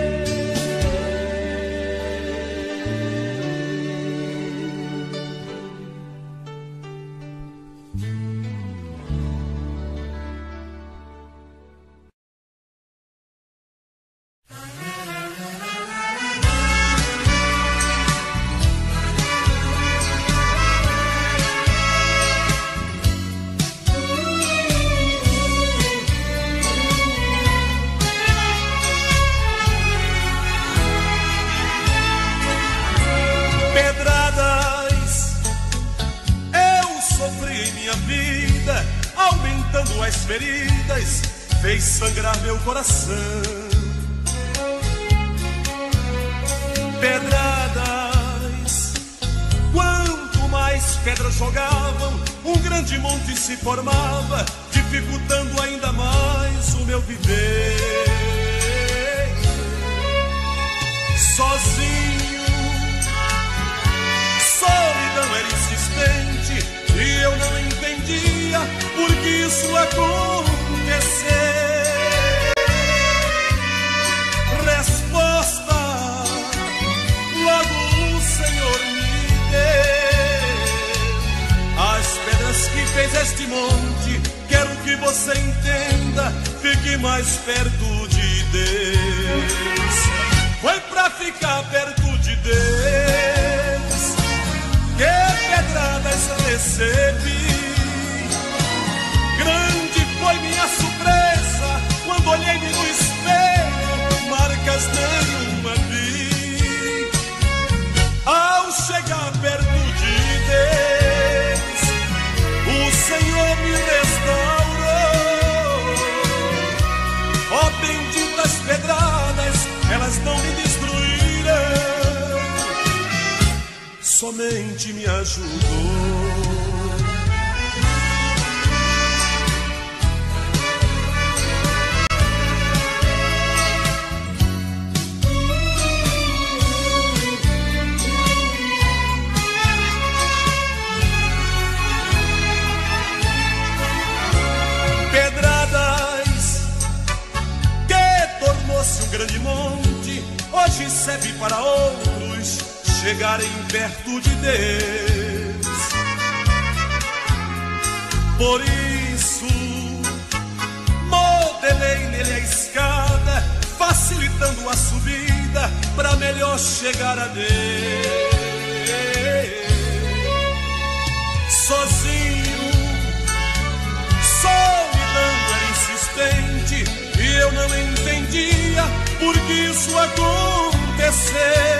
Feridas fez sangrar meu coração. Pedradas, quanto mais pedras jogavam, um grande monte se formava, dificultando ainda mais o meu viver. Sozinho, solidão era insistente e eu não entendia por que isso acontecer. Resposta logo o Senhor me deu. As pedras que fez este monte, quero que você entenda, fique mais perto de Deus. Foi pra ficar perto de Deus que pedradas recebi. Grande foi minha surpresa quando olhei-me no espelho, marcas nenhuma vi. Ao chegar perto de Deus, benditas pedradas, elas não me destruíram, somente me ajudou. Um grande monte, hoje serve para outros chegarem perto de Deus. Por isso, modelei nele a escada, facilitando a subida para melhor chegar a Deus. Sozinho, solidão era insistente, e eu não entendia por que isso aconteceu.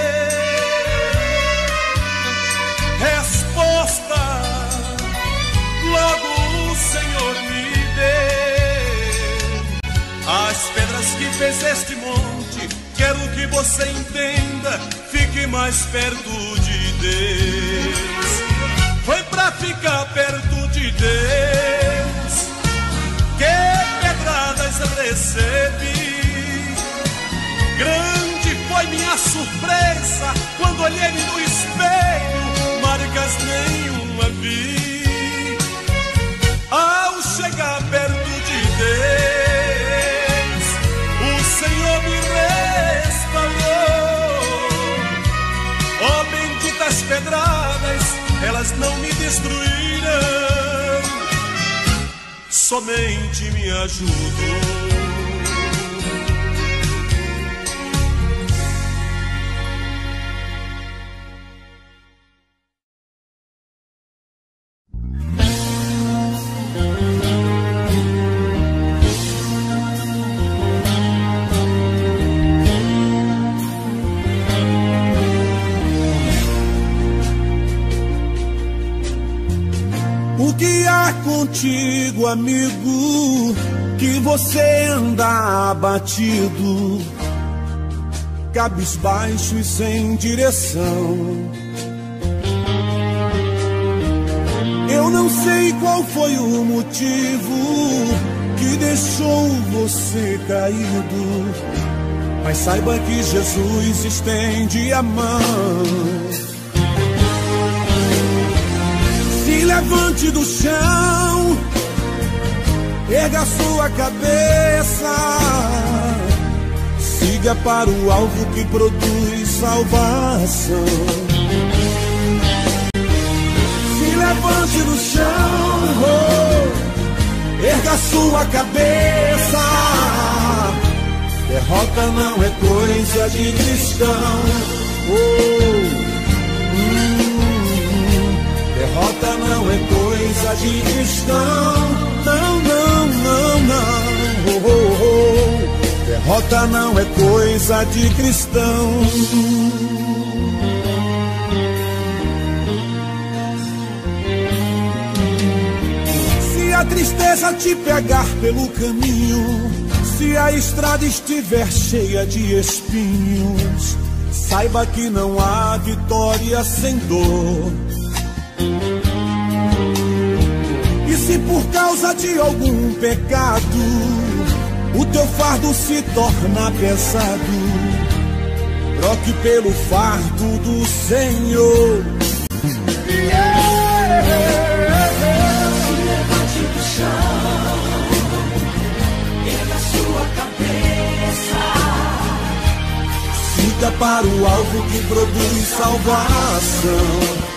Resposta logo o Senhor me deu. As pedras que fez este monte, quero que você entenda, fique mais perto de Deus. Foi pra ficar perto de Deus que pedradas eu recebi. Grande foi minha surpresa quando olhei no espelho, marcas nenhuma vi. Ao chegar perto de Deus, o Senhor me restaurou. Oh, benditas pedradas, elas não me destruíram, somente me ajudou. O que há contigo, amigo, que você anda abatido, cabisbaixo e sem direção? Eu não sei qual foi o motivo que deixou você caído, mas saiba que Jesus estende a mão. Se levante do chão, erga sua cabeça, siga para o alvo que produz salvação. Se levante do chão, erga sua cabeça, derrota não é coisa de cristão. Derrota não é coisa de cristão. Não, não, não, não. Derrota não é coisa de cristão. Se a tristeza te pegar pelo caminho, se a estrada estiver cheia de espinhos, saiba que não há vitória sem dor. E se por causa de algum pecado o teu fardo se torna pesado, troque pelo fardo do Senhor. Se levante do chão, erga sua cabeça, siga para o alvo que produz salvação.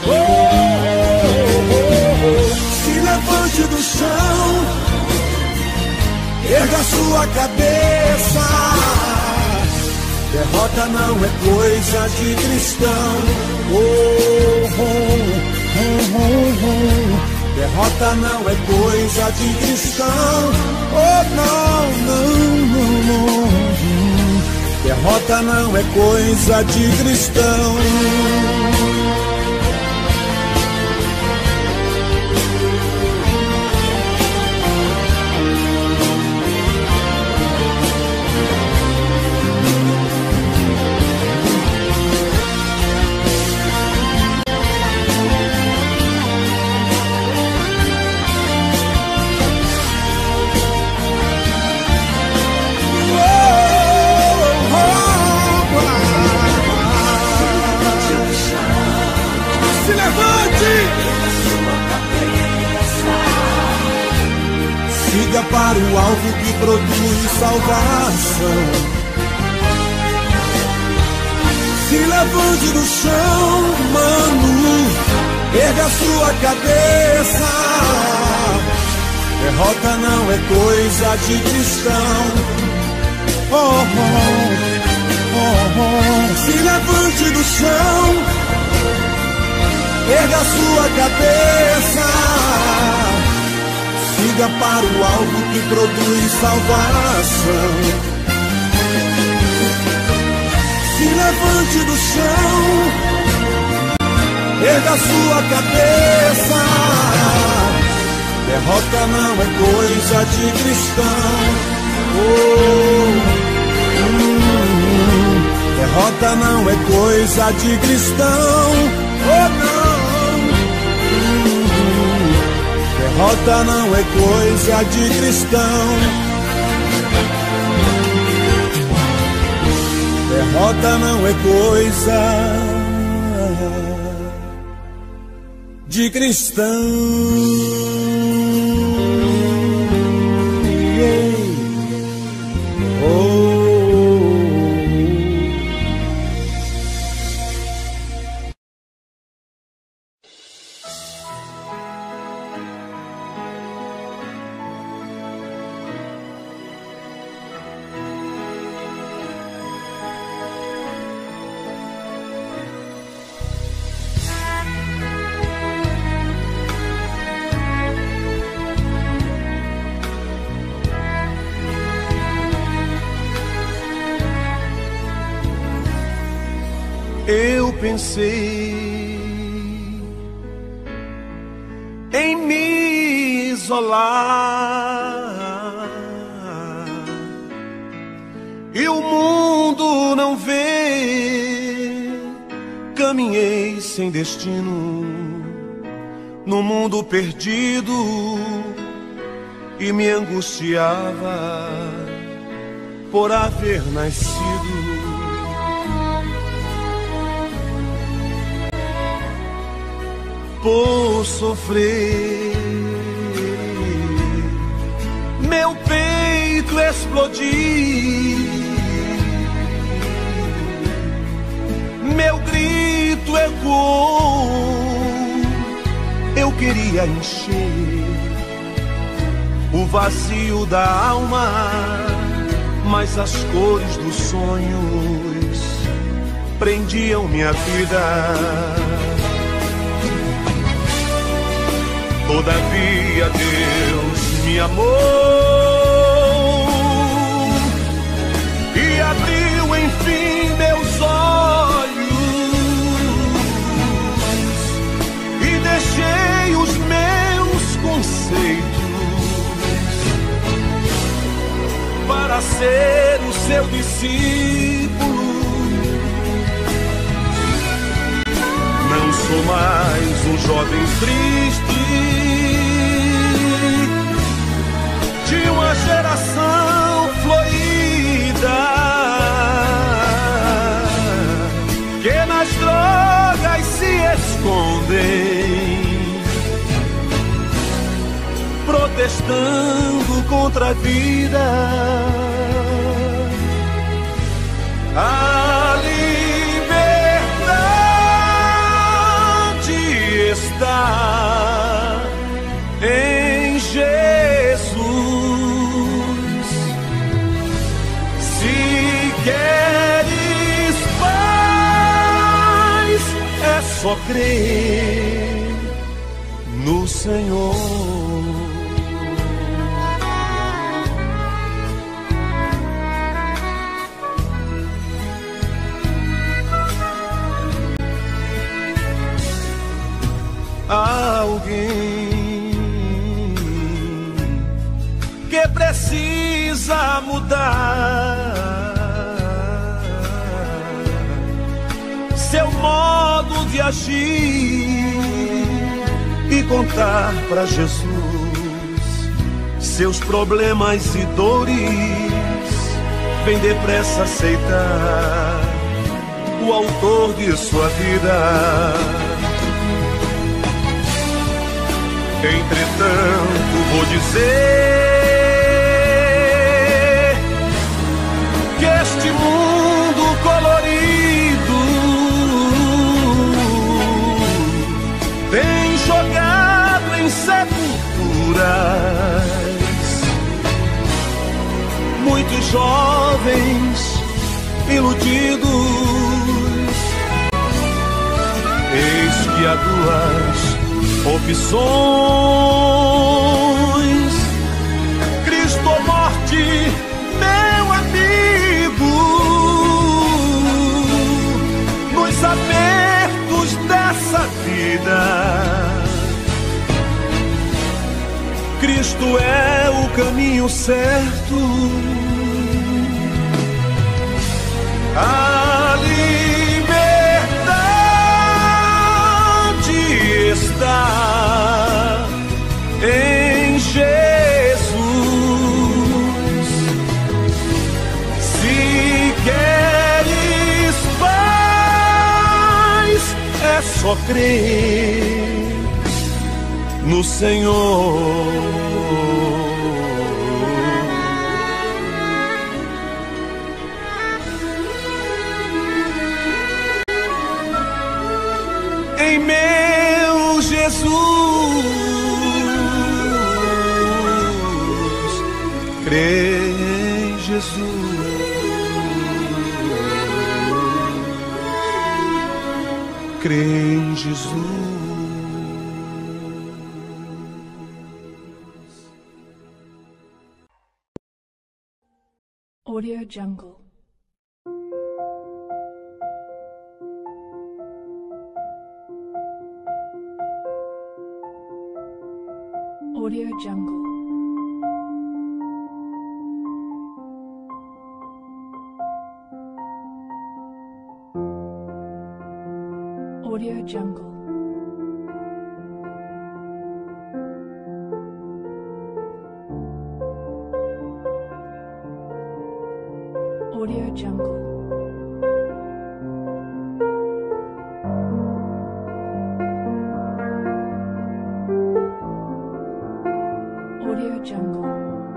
Se levante do chão, erga sua cabeça, derrota não é coisa de cristão. Derrota não é coisa de cristão. Oh, não, não, não, não. Derrota não é coisa de cristão. siga para o alvo que produz salvação. Se levante do chão, mano, erga sua cabeça. Derrota não é coisa de cristão. Oh, oh, oh, oh. Se levante do chão, erga sua cabeça. Siga para o alvo que produz salvação. Se levante do chão, erga sua cabeça. Derrota não é coisa de cristão. Derrota não é coisa de cristão. Oh, não. Derrota não é coisa de cristão. Derrota não é coisa de cristão. Eu pensei em me isolar e o mundo não vê. Caminhei sem destino no mundo perdido e me angustiava por haver nascido. Por sofrer, meu peito explodiu, meu grito ecoou. Eu queria encher o vazio da alma, mas as cores dos sonhos prendiam minha vida. Todavia Deus me amou e abriu enfim meus olhos e deixei os meus conceitos para ser o seu discípulo. Não sou mais um jovem triste de uma geração florida que nas drogas se escondem, protestando contra a vida. A liberdade está em Jesus. Se queres paz, é só crer no Senhor. Alguém que precisa mudar seu modo de agir e contar pra Jesus seus problemas e dores. Vem depressa aceitar o autor de sua vida. Entretanto vou dizer Muitos jovens iludidos, eis que há duas opções: Cristo ou morte, meu amigo. Nos apertos dessa vida, Cristo é o caminho certo. A liberdade está em Jesus. Se queres paz, é só crer no Senhor. Em meu Jesus, crê em Jesus, crê em Jesus. Audio Jungle. Audio Jungle. Audio Jungle. Audio Jungle. Audio Jungle.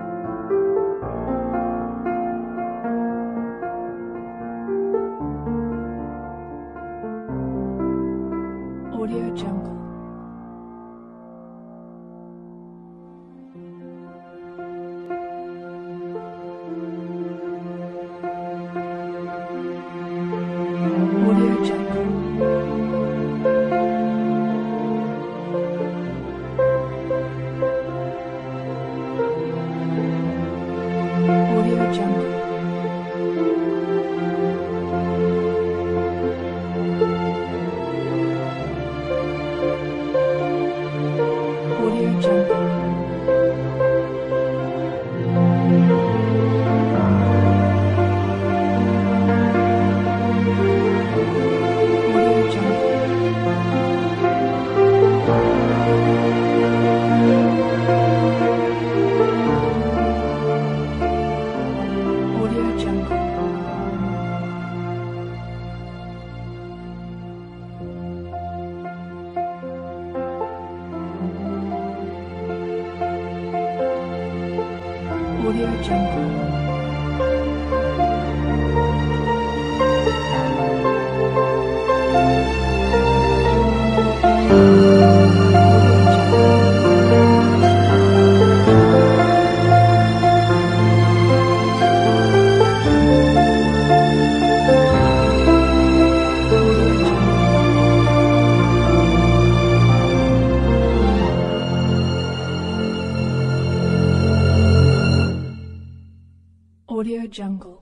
Audio Jungle. Audio Jungle. Audio Jungle.